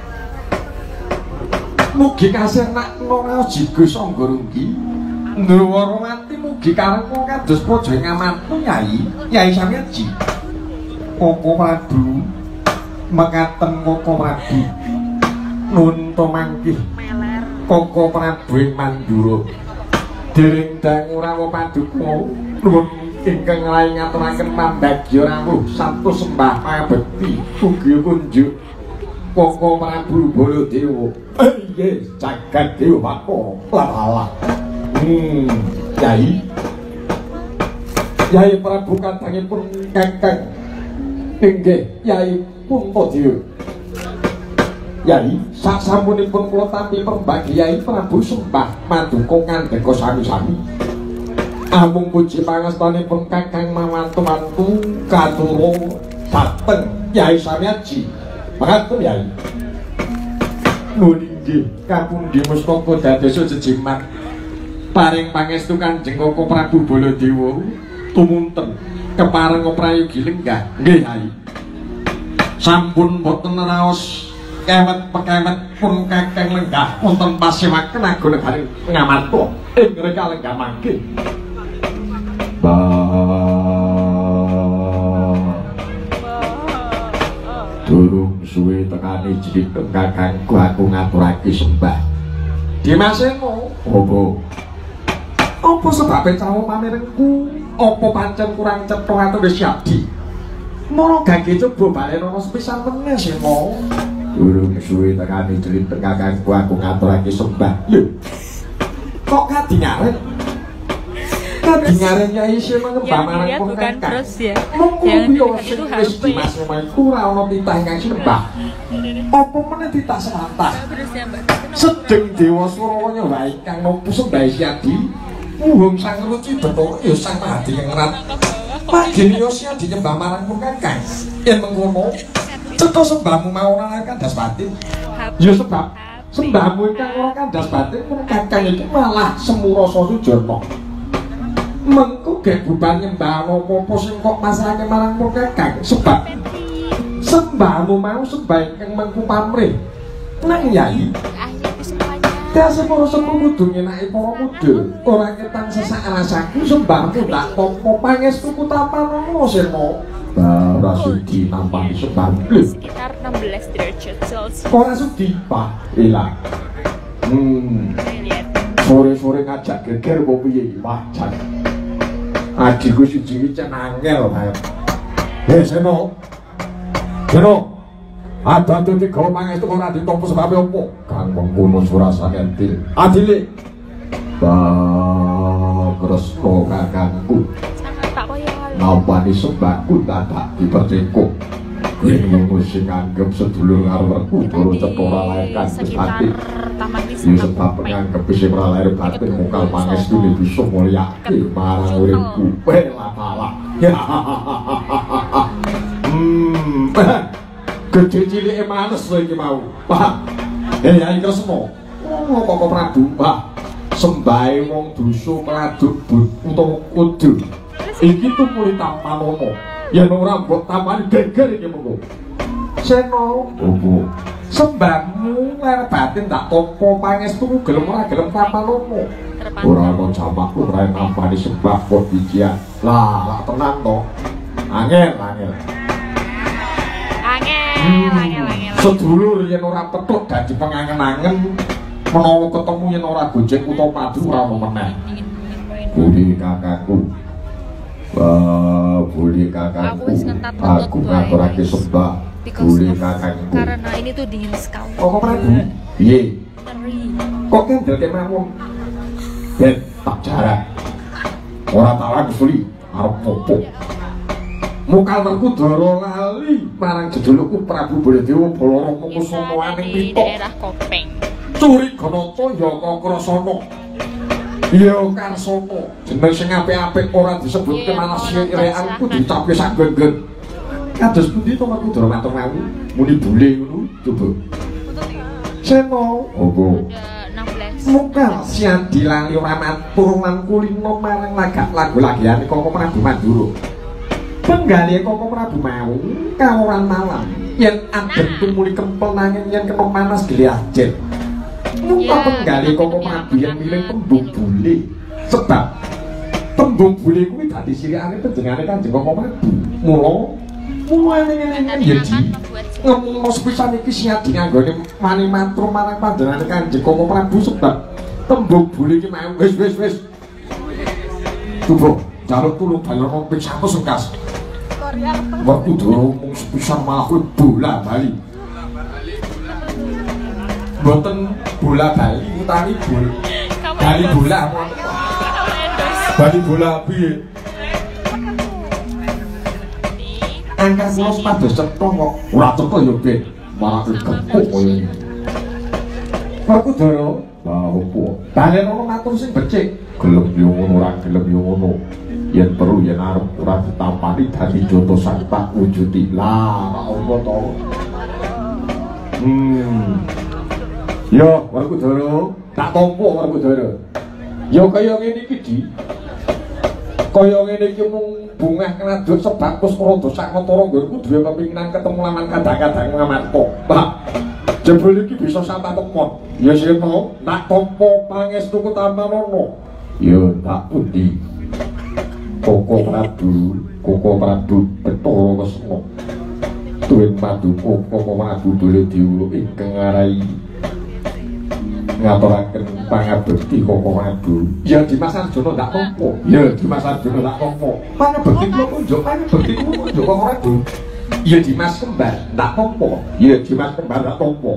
mugi kasenak nora jigo sangga runggi Ndrawati mugi karenga kados praja Ngamarta Yai Samiyaji Koko Prabu mekaten Koko Prabu nuwun pamangkih Koko Prabu ing Mandura dereng dangu rawuh paduka nuwun ingkang nglahi ngaturaken pambagya rawuh sampun sembah pabekti ugi kunjuk Koko Prabu Baladewa nggih jagat dewa Bathara Yai Prabu kadangipun Kakang inggih Yai Puntadewa Yai sasampunipun kula tampi perbagi Yai Prabu sembah maduka ngandheka sami-sami amung puji pangestanipun Kakang mawantu-wantu katurung dhateng Yai Samiyaji mekaten Yai nuwun inggih kapundi mustaka dados jejimat paring pangestu Kanjeng Koko Prabu Baladewa tumunten keparenga prayogi lenggah nggih Yai sampun boten raos kewet pekewet pun Kakang lenggah wonten pasewaken ageng negari Ngamarta ing reka lenggah mangke durung suwe tekani jikeng kakangku aku ngaturake sembah Dimaseno apa sebabnya cawo pamirengku apa pancen kurang cetha atau wis siapdi mono gage coba balen ana sepisan meneh Seno durung suwe tekani jikeng kakangku aku ngaturake sembah lho kok kadingaren kadingaren Yai Seno ngembang marang pun kakang yang itu harus Mas Maiku ora ana titah ingkang sembah apa meneh titah semantah sedeng dewa Surawaya wae kang nampa sembah Siadi muhung sang ruci betul ya sang mahadi yang erat pagini ya Siadi nyembah marang pun kakang yen mengkono cetha sembahmu mau ora kandas batin ya sebab sembahmu ingkang ora kandas batin pun kakang iki malah semurasa sujarna mengko gek buban nyembah apa-apa sing kok masrahke marang pun kakang sebab Sembahmu mau sembah ingkang mengku pamrih. Nang Yai. Akhirnya aku semuanya. Dasa para sepuh kudu ngenaki para muda. Ora ketang sesak rasaku sembahmu tak tampa pangestuku tapanono Sena. Ora sudi nampa sembahmu. Sekitar 16 derajat Celcius. Ora sudi, Pak. Ilang. Lihat. Sore-sore ngajak geger kok piye wajan. Adikku siji iki angel banget. Seno. Ada tiga pangestu ora ditampa sebab apa? Kang mengkono surasane entil. Adile. Kresna kakangku. Sangat tak koyo. Nampani sembahku dadak diperceko. Kuwi sing anggap sedulur karo karo cetha lair kan batin. Ya sebab nganggep sing ora lair batin mukal pangestu bisa mulyake marang uripku. Pela. Gede cilike manes lho iki mau. Pak. Yai Kresna. Kok Prabu, Pak. Sembahe wong dosa mladuk utawa kudu. Iki tumuli tampanono. Yen ora mbok tampani geger iki mengko. Seno, opo? Sembahmu lara batin tak tampa pangestu gelem ora gelem tampanono. Ora ana jamakku ora nampani sembah kok dijian. Lah, tenan to. Angel. Sedulur yen ora petuk dadi pengangen-angen menawa ketemu yen ora gojek utawa padu ora meneh. Budi kakakku. Aku ngaturake sembah. Budi kakakku. Karena ini tuh dingin sekali. Kok Prabu? Piye? Kok kendelke mawon? Ben tak jarak. Ora tak langsuli arep opo. Mukal terku doro lali marang jedulukku Prabu Baladewa Balarama Kusuma ning di Pitok. daerah Kopeng. Curi Ganata ya Kakrasana. Ya Karsana. Jeneng sing apik-apik ora disebutke malas rekanku dicape sak genggen. Kados pundi to Prabu Dara matur nuwun? Muni bule ngono coba. Seno. Opo? 16. Mukal sian dilali ora matur lan kulino marang lagu lagiane Koko Prabu Mandura. Penggali Koko Prabu mau kaworan malam yen adem tumuli kempel nanging yen kena panas gili ajen. Muka penggali Koko Prabu yang milih tembung bule sebab tembung bule kuwi dadi silikane panjenengane Kanjeng Koko Prabu. Mula ngene ya di ngomong sepisan iki siap dianggone wani matur marang panjenengane Kanjeng Koko Prabu sebab tembung bule iki mau wis Tubuh jaluk tulung bayar ping 100 engkas. Waktu dorong sepisan malah bola Bali. Boten bola Bali utawi Bali bola. Bali bola piye? Angkat kula sepados cetha kok ora cetha ya Ben. Malah kekuk koyo iki. Aku doro, opo? Balen ono matur sing becik. Gelem yo ngono ora gelem yo ngono. Yen perlu yen arep ora ditampani dadi joto sakta wujudi lah apa to. Yo Werkudara tak tampa Werkudara. Yo kaya ngene iki Di. Kaya ngene iki mung bungah kladut sebab kus rada sakantara nggonku duwe kepinginan ketemu laman kadang-kadang ngamarta. Pak. Jebul iki bisa sampe temon. Ya seno tak tampa pangestuku tamanono. Yo tak pundi. Koko Prabu Bathara Kresna tuwin paduka Koko Prabu Baladewa ingkang ngarai ngaturaken pangabekti Koko Prabu. Ya Dimas Arjuna ndak tampa. Ya Dimas Arjuna ndak tampa. Pangabekti kula unjuk pangabekti kula unjuk Koko Prabu. Ya Dimas Kembar ndak tampa. Ya Dimas Kembar ndak tampa.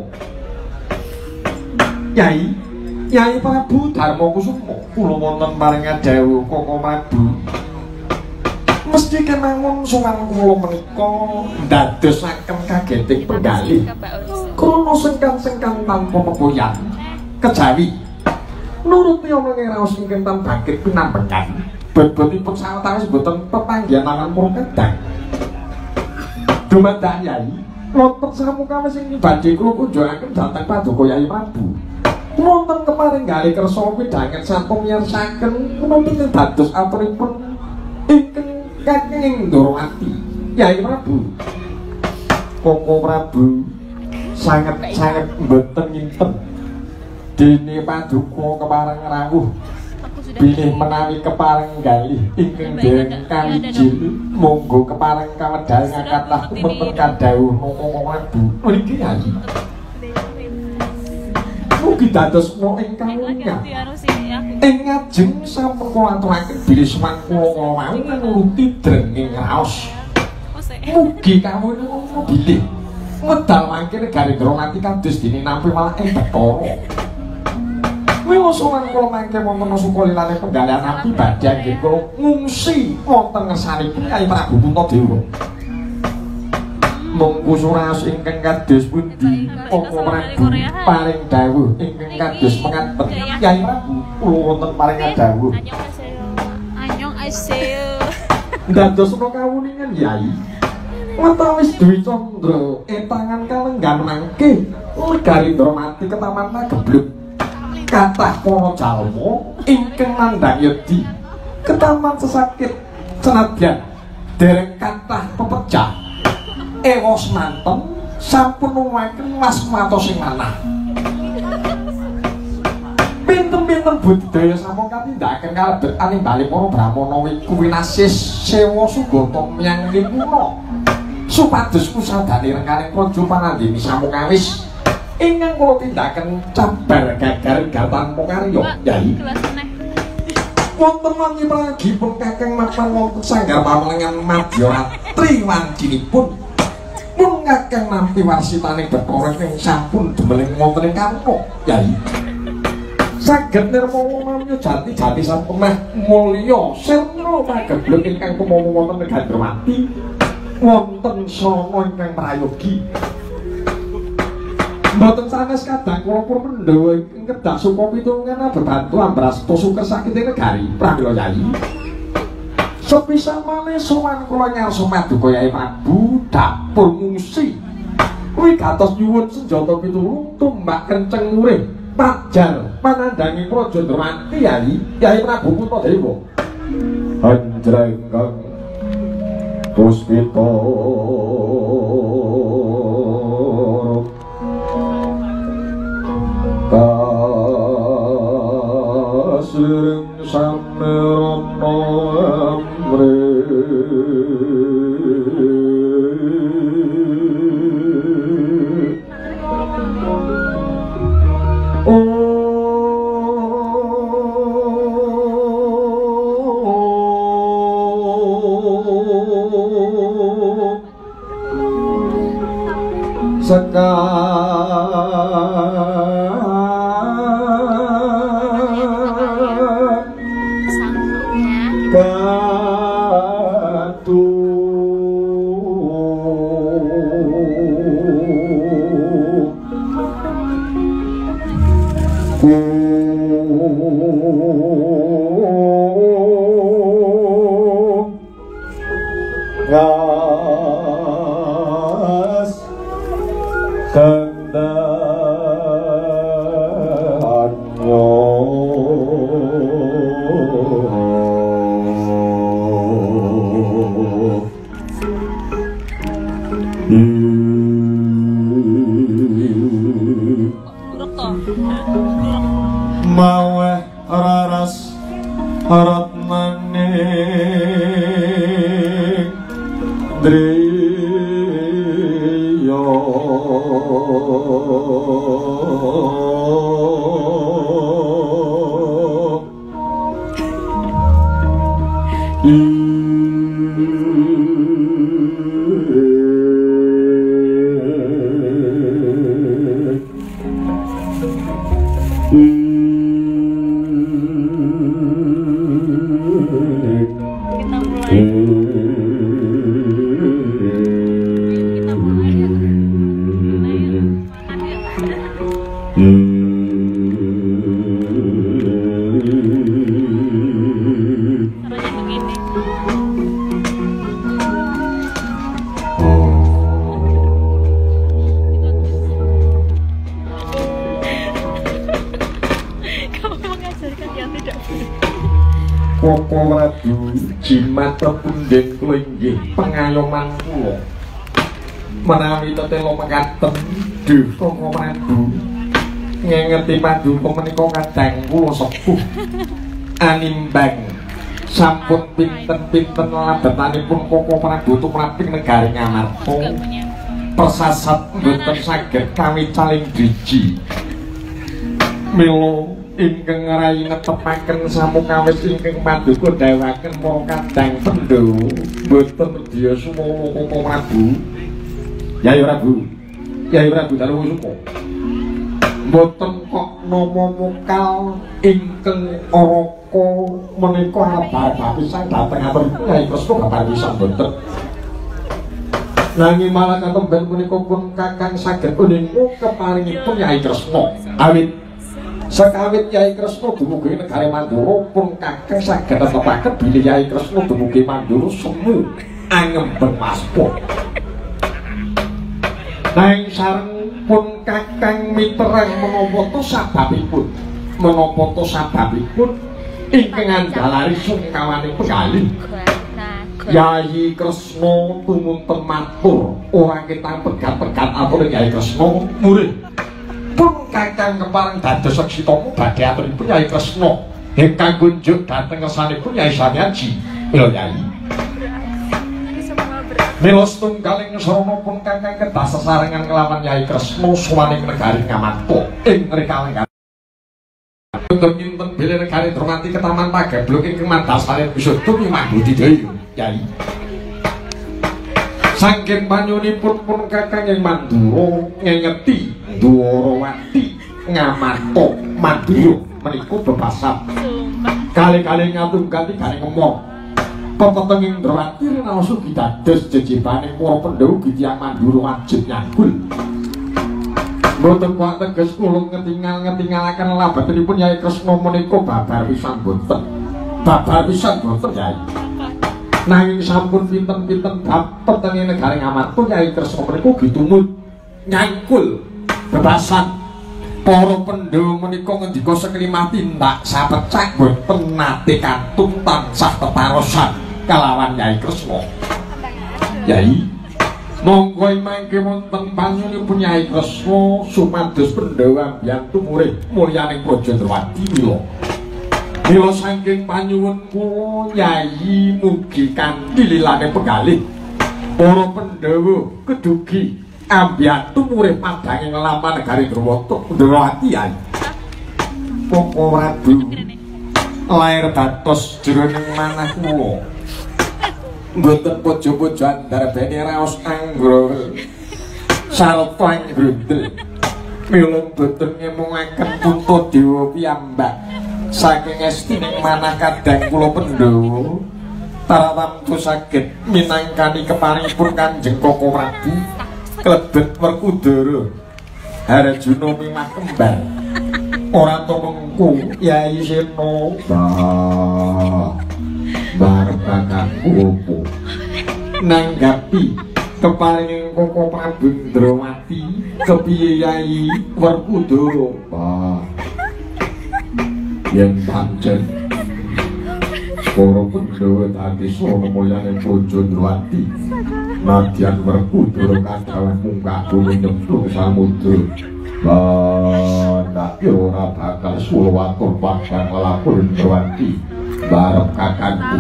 Yai Prabu Darma Kusuma kula wonten paring dawuh Koko Prabu. Mesti kemangun suwan kula menika ndadosaken kageting penggalih. Krana sengkan-sengkan tanpa pepoyan. Kejawi nuruti ana ngeraos ingkang tan bangkit pinambengan. Bebotipun sawetawis boten pepanggihan purkadang. Dumateng Yai, wonten samukawis ing badhe kula kunjungaken dhateng Paduka Yai Prabu. Wonten kemaring galih kersa widhanget sampun nyarsaken menapa dados aturipun ingkang Kakang Ndorowati Yai Prabu. Koko Prabu sanget-sanget mboten nyimpen dene paduka kepareng rawuh bilih menawi kepareng galih ingkang dereng kawijil monggo kepareng kawedal ngakathah menten kadhawuh Koko Prabu mriki Yai mugi dados kula ingkang wingah ing ngajeng sampun kula aturaken bilih semang kula wau nuruti drenging raos mugi kawula bilih medal mangke negari Dramati kados dene nampi malah ing Bathara. Kuwi sowan kula mangke wonten sukalilane penggalian api badhe nggih kula ngungsi wonten ngersanipun Kyai Prabu Puntadewa. Monggo suraos ingkang kados pundi Koko Prabu paring dawuh ingkang kados mengaten Kyai Prabu kula wonten paring dawuh. Annyeonghaseyo. Dados kawuningan Yai. Watawis Dwi Candra etangan kalenggan mangke negari Dramati ketaman Magebluk kathah para jalma ingkang nandhang yedi ketaman sesakit senadyan dereng kathah pepecah ewas manten sampun nuwuhaken mas matos ing manah pinten-pinten budidaya sampun katindakaken kalebet animbali para brahmana kuwinasis sewa sugata miyang nikuna supados kusadane rengganing praja panandhini samukawis ingkang kula tindakaken cabar gagar gatan pakarya Yai wonten manjipun kakang mapan wonten sanggar pamelengan Madyaratri wancinipun pun kakang nampi warsitaning Bathara ing sampun demeling wonten ing Kampa Yai saged nirmala namya jati-jati sampun mulya sirna Magebluk ingkang tumawa wonten negari Dramati wonten sanga ingkang prayogi mboten sanes kadang kula pun Pandhawa ing kedah suka pitulungan bebantu ambrasta suker sakite negari pramila Yai sepisan malih sowan kula nyarsa paduka Kyai Prabu dapur ngungsi kuwi gatos nyuwun senjata pitulung tumbak kenceng murih pajar panandhangi praja Dramati Kyai Prabu Puntadewa anjrengkang Puspita kasring samerana amre maweh raras ratmaning driya Koko Prabu jimat pepundhen kula inggih pengayoman kula menawi tetelo mekaten duh Koko Prabu ngengeti paduka menika kadang kula sepuh animbang sampun pinten-pinten labetanipun Koko Prabu tumraping negari Ngamarta persasat mboten saged kawicaling driji mila ingkang rai netepaken samukawis ingkang paduka dhewaken para kadang Pandhawa mboten nedya sumawa Koko Prabu. Yai Prabu dalu suka mboten kok nama mokal ingkang araka menika bapak pisan dhateng atur Yai Kresna bapak pisan mboten. Nanging malah katemben punika pun kakang saged uningu keparingipun Yai Kresna. Awit sakawit Yai Kresna dumugi negari Mandura pun kakang saged netepaken bilih Yai Kresna dumugi Mandura semu angembeng waspa. Nanging sareng pun kakang miterang menapa to sababipun ingkang andhalari sungkawaning penggalih Yai Kresna tumunten matur ora ketang pegat-pegat atur Yai Kresna murih pun kakang kepareng dados seksitamu badhe aturipun Yai Kresna ingkang kunjuk dhateng kersanipun Yai Samyaji. Lho Yai mila setunggaling sarana pun kakang kedah sesarengan kelawan Yai Kresna suwaning negari Ngamarta ing rikala untuk nyinten bilih negari Dromati ketaman Pagebluk ingkang mandhasaring Wisudha Mimah Budidaya. Yai saking panyunipun pun kakang ing Mandura ngengeti Dwarawati Ngamarta Mandura menika bebasan kali-kali ngatunggal tiga ngomong pepeteng ing Drawati rinaosa dados jejebaning para Pandhawa Tiyang Mandura wajib nyangkul mboten kuat teges kula ngetingalaken labetanipun Yai Kresna menika babar pisan mboten Yai. Nanging sampun pinten-pinten bab petenge negari Ngamarta Yai Kresna menika gitumut nyangkul bebasan para Pandhawa menika ngendika seklimah tindak sapecak boten nate kantung tansah tetarosan kalawan Yai Kresna. Yai monggo mangke wonten panyunipun Yai Kresna supados Pandhawa mbiyantu murih mulyaning Praja Drawati mila saking panyuwun kula Yai mugi kanthi lilane penggalih para Pandhawa kedugi ambiyantu murih padhanging laman negari Drawati. Yai Koko Prabu lair dados jroning manah kula mboten pojo-pojo andarbene raos anggra sarta ing brundel mila boten ngemungaken putra dewa piyambak saking estining manah kadang kula Pandhawa tarawamtu saged minangkani keparingipun Kanjeng Koko Prabu klebet Werkudara Harjuna Mimah Kembar ora to mengku Yai Sena barbakanku opo nanggapi keparinging Koko Prabu Ndrawati kepiye Yai Werkudara yen pancen para Pandhawa dadi sono moyane Praja Drawati nadyan Werkudara kadhawan munggah gunung nyemplung samudra ndak ora bakal sulawatur bakal nglapur Drawati barep kakangku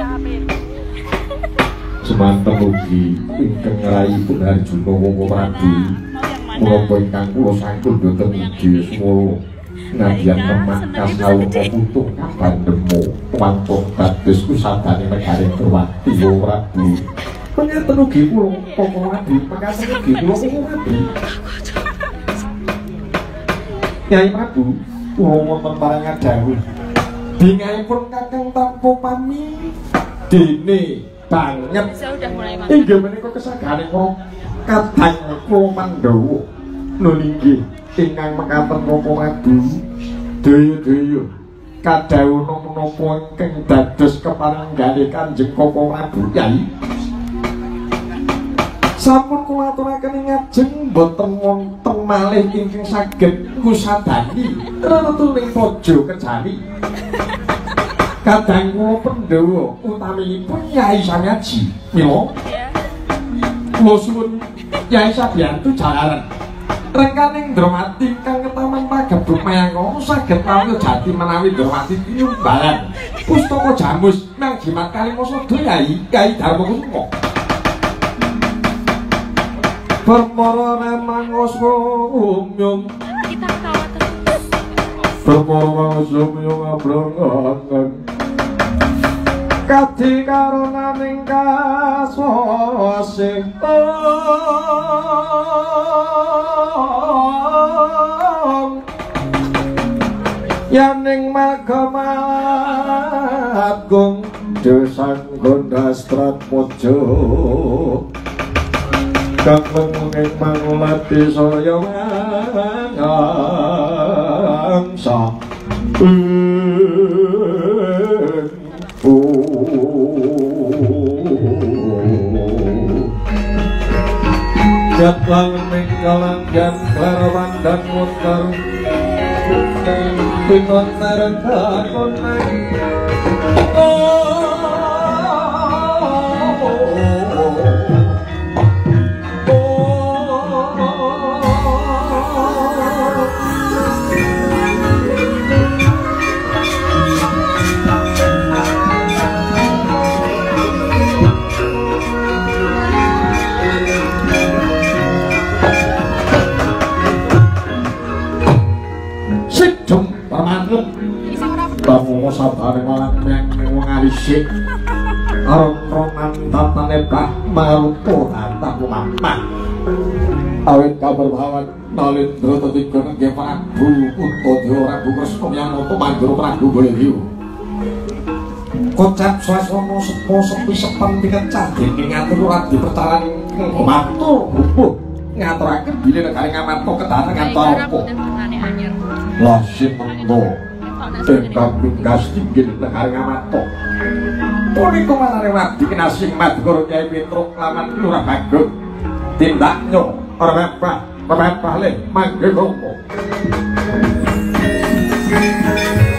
semanten ugi ingkang raipun Harjuna Koko Prabu menapa ingkang kula sangkul boten ugi semua nadyan pemangkas kawula putung kabandemo wangtung dados kusadane negari Drawati Prabu panjenengan ugi kula Koko Prabu mekaten ugi kula Koko Prabu Yai Prabu kula wonten parangan dawuh bingahipun kakang tampa pami dene banget inggih menika kesaganing para kadang kula Pandhawa nulinggi ingkang mekaten Koko Prabu daya-daya kadhawuh menapa ingkang dados keparengganing Kanjeng Koko Prabu. Yai sampun kula aturaken ngajeng boten wonten malih ingkang saged ngusadani renetuning Praja Kejari kadang kula Pandhawa utaminipun Yai Samyaji mila Kula suwun Yai Sabiantu jalaran. Rengkaning Ndramati kang ketaman pagebluk mayangka saged prawiya jati menawi Ndramati nyumbalan pustaka jamus nang jimat Kalimosada Yai Darmakusuma. Permara ramangasa umyung Kita ketawa terus. permara ramangasa umyung ablongan kati karo naning kaswasih yaning magama agung desan gondastrat mojo kang menging mangulati saya ngangsa Jatlang minggalang dan karawan dan mutar Pingon narengka konai Tamu sabare malang yang ngalisik Ron-ronan tatane bah marupo tamu mamah Awit kabar bahwa Nalindra tetiga nge Prabu Untadya Prabu Kresna Yamata Mandura Prabu Balayu Kocap swasana sepo sepi sepen tiket candhi ngatur ora dipercaran matur bubuh ngaturaken bilih negari Ngamarta kedaten kantor apa Lah sinengga Tengkang pinggas tinggi negara Ngamarta punika manane wadi kinasing Madukara Kyai Petruk lawan Lurah Bagong tindaknya ora mepah le mangke koko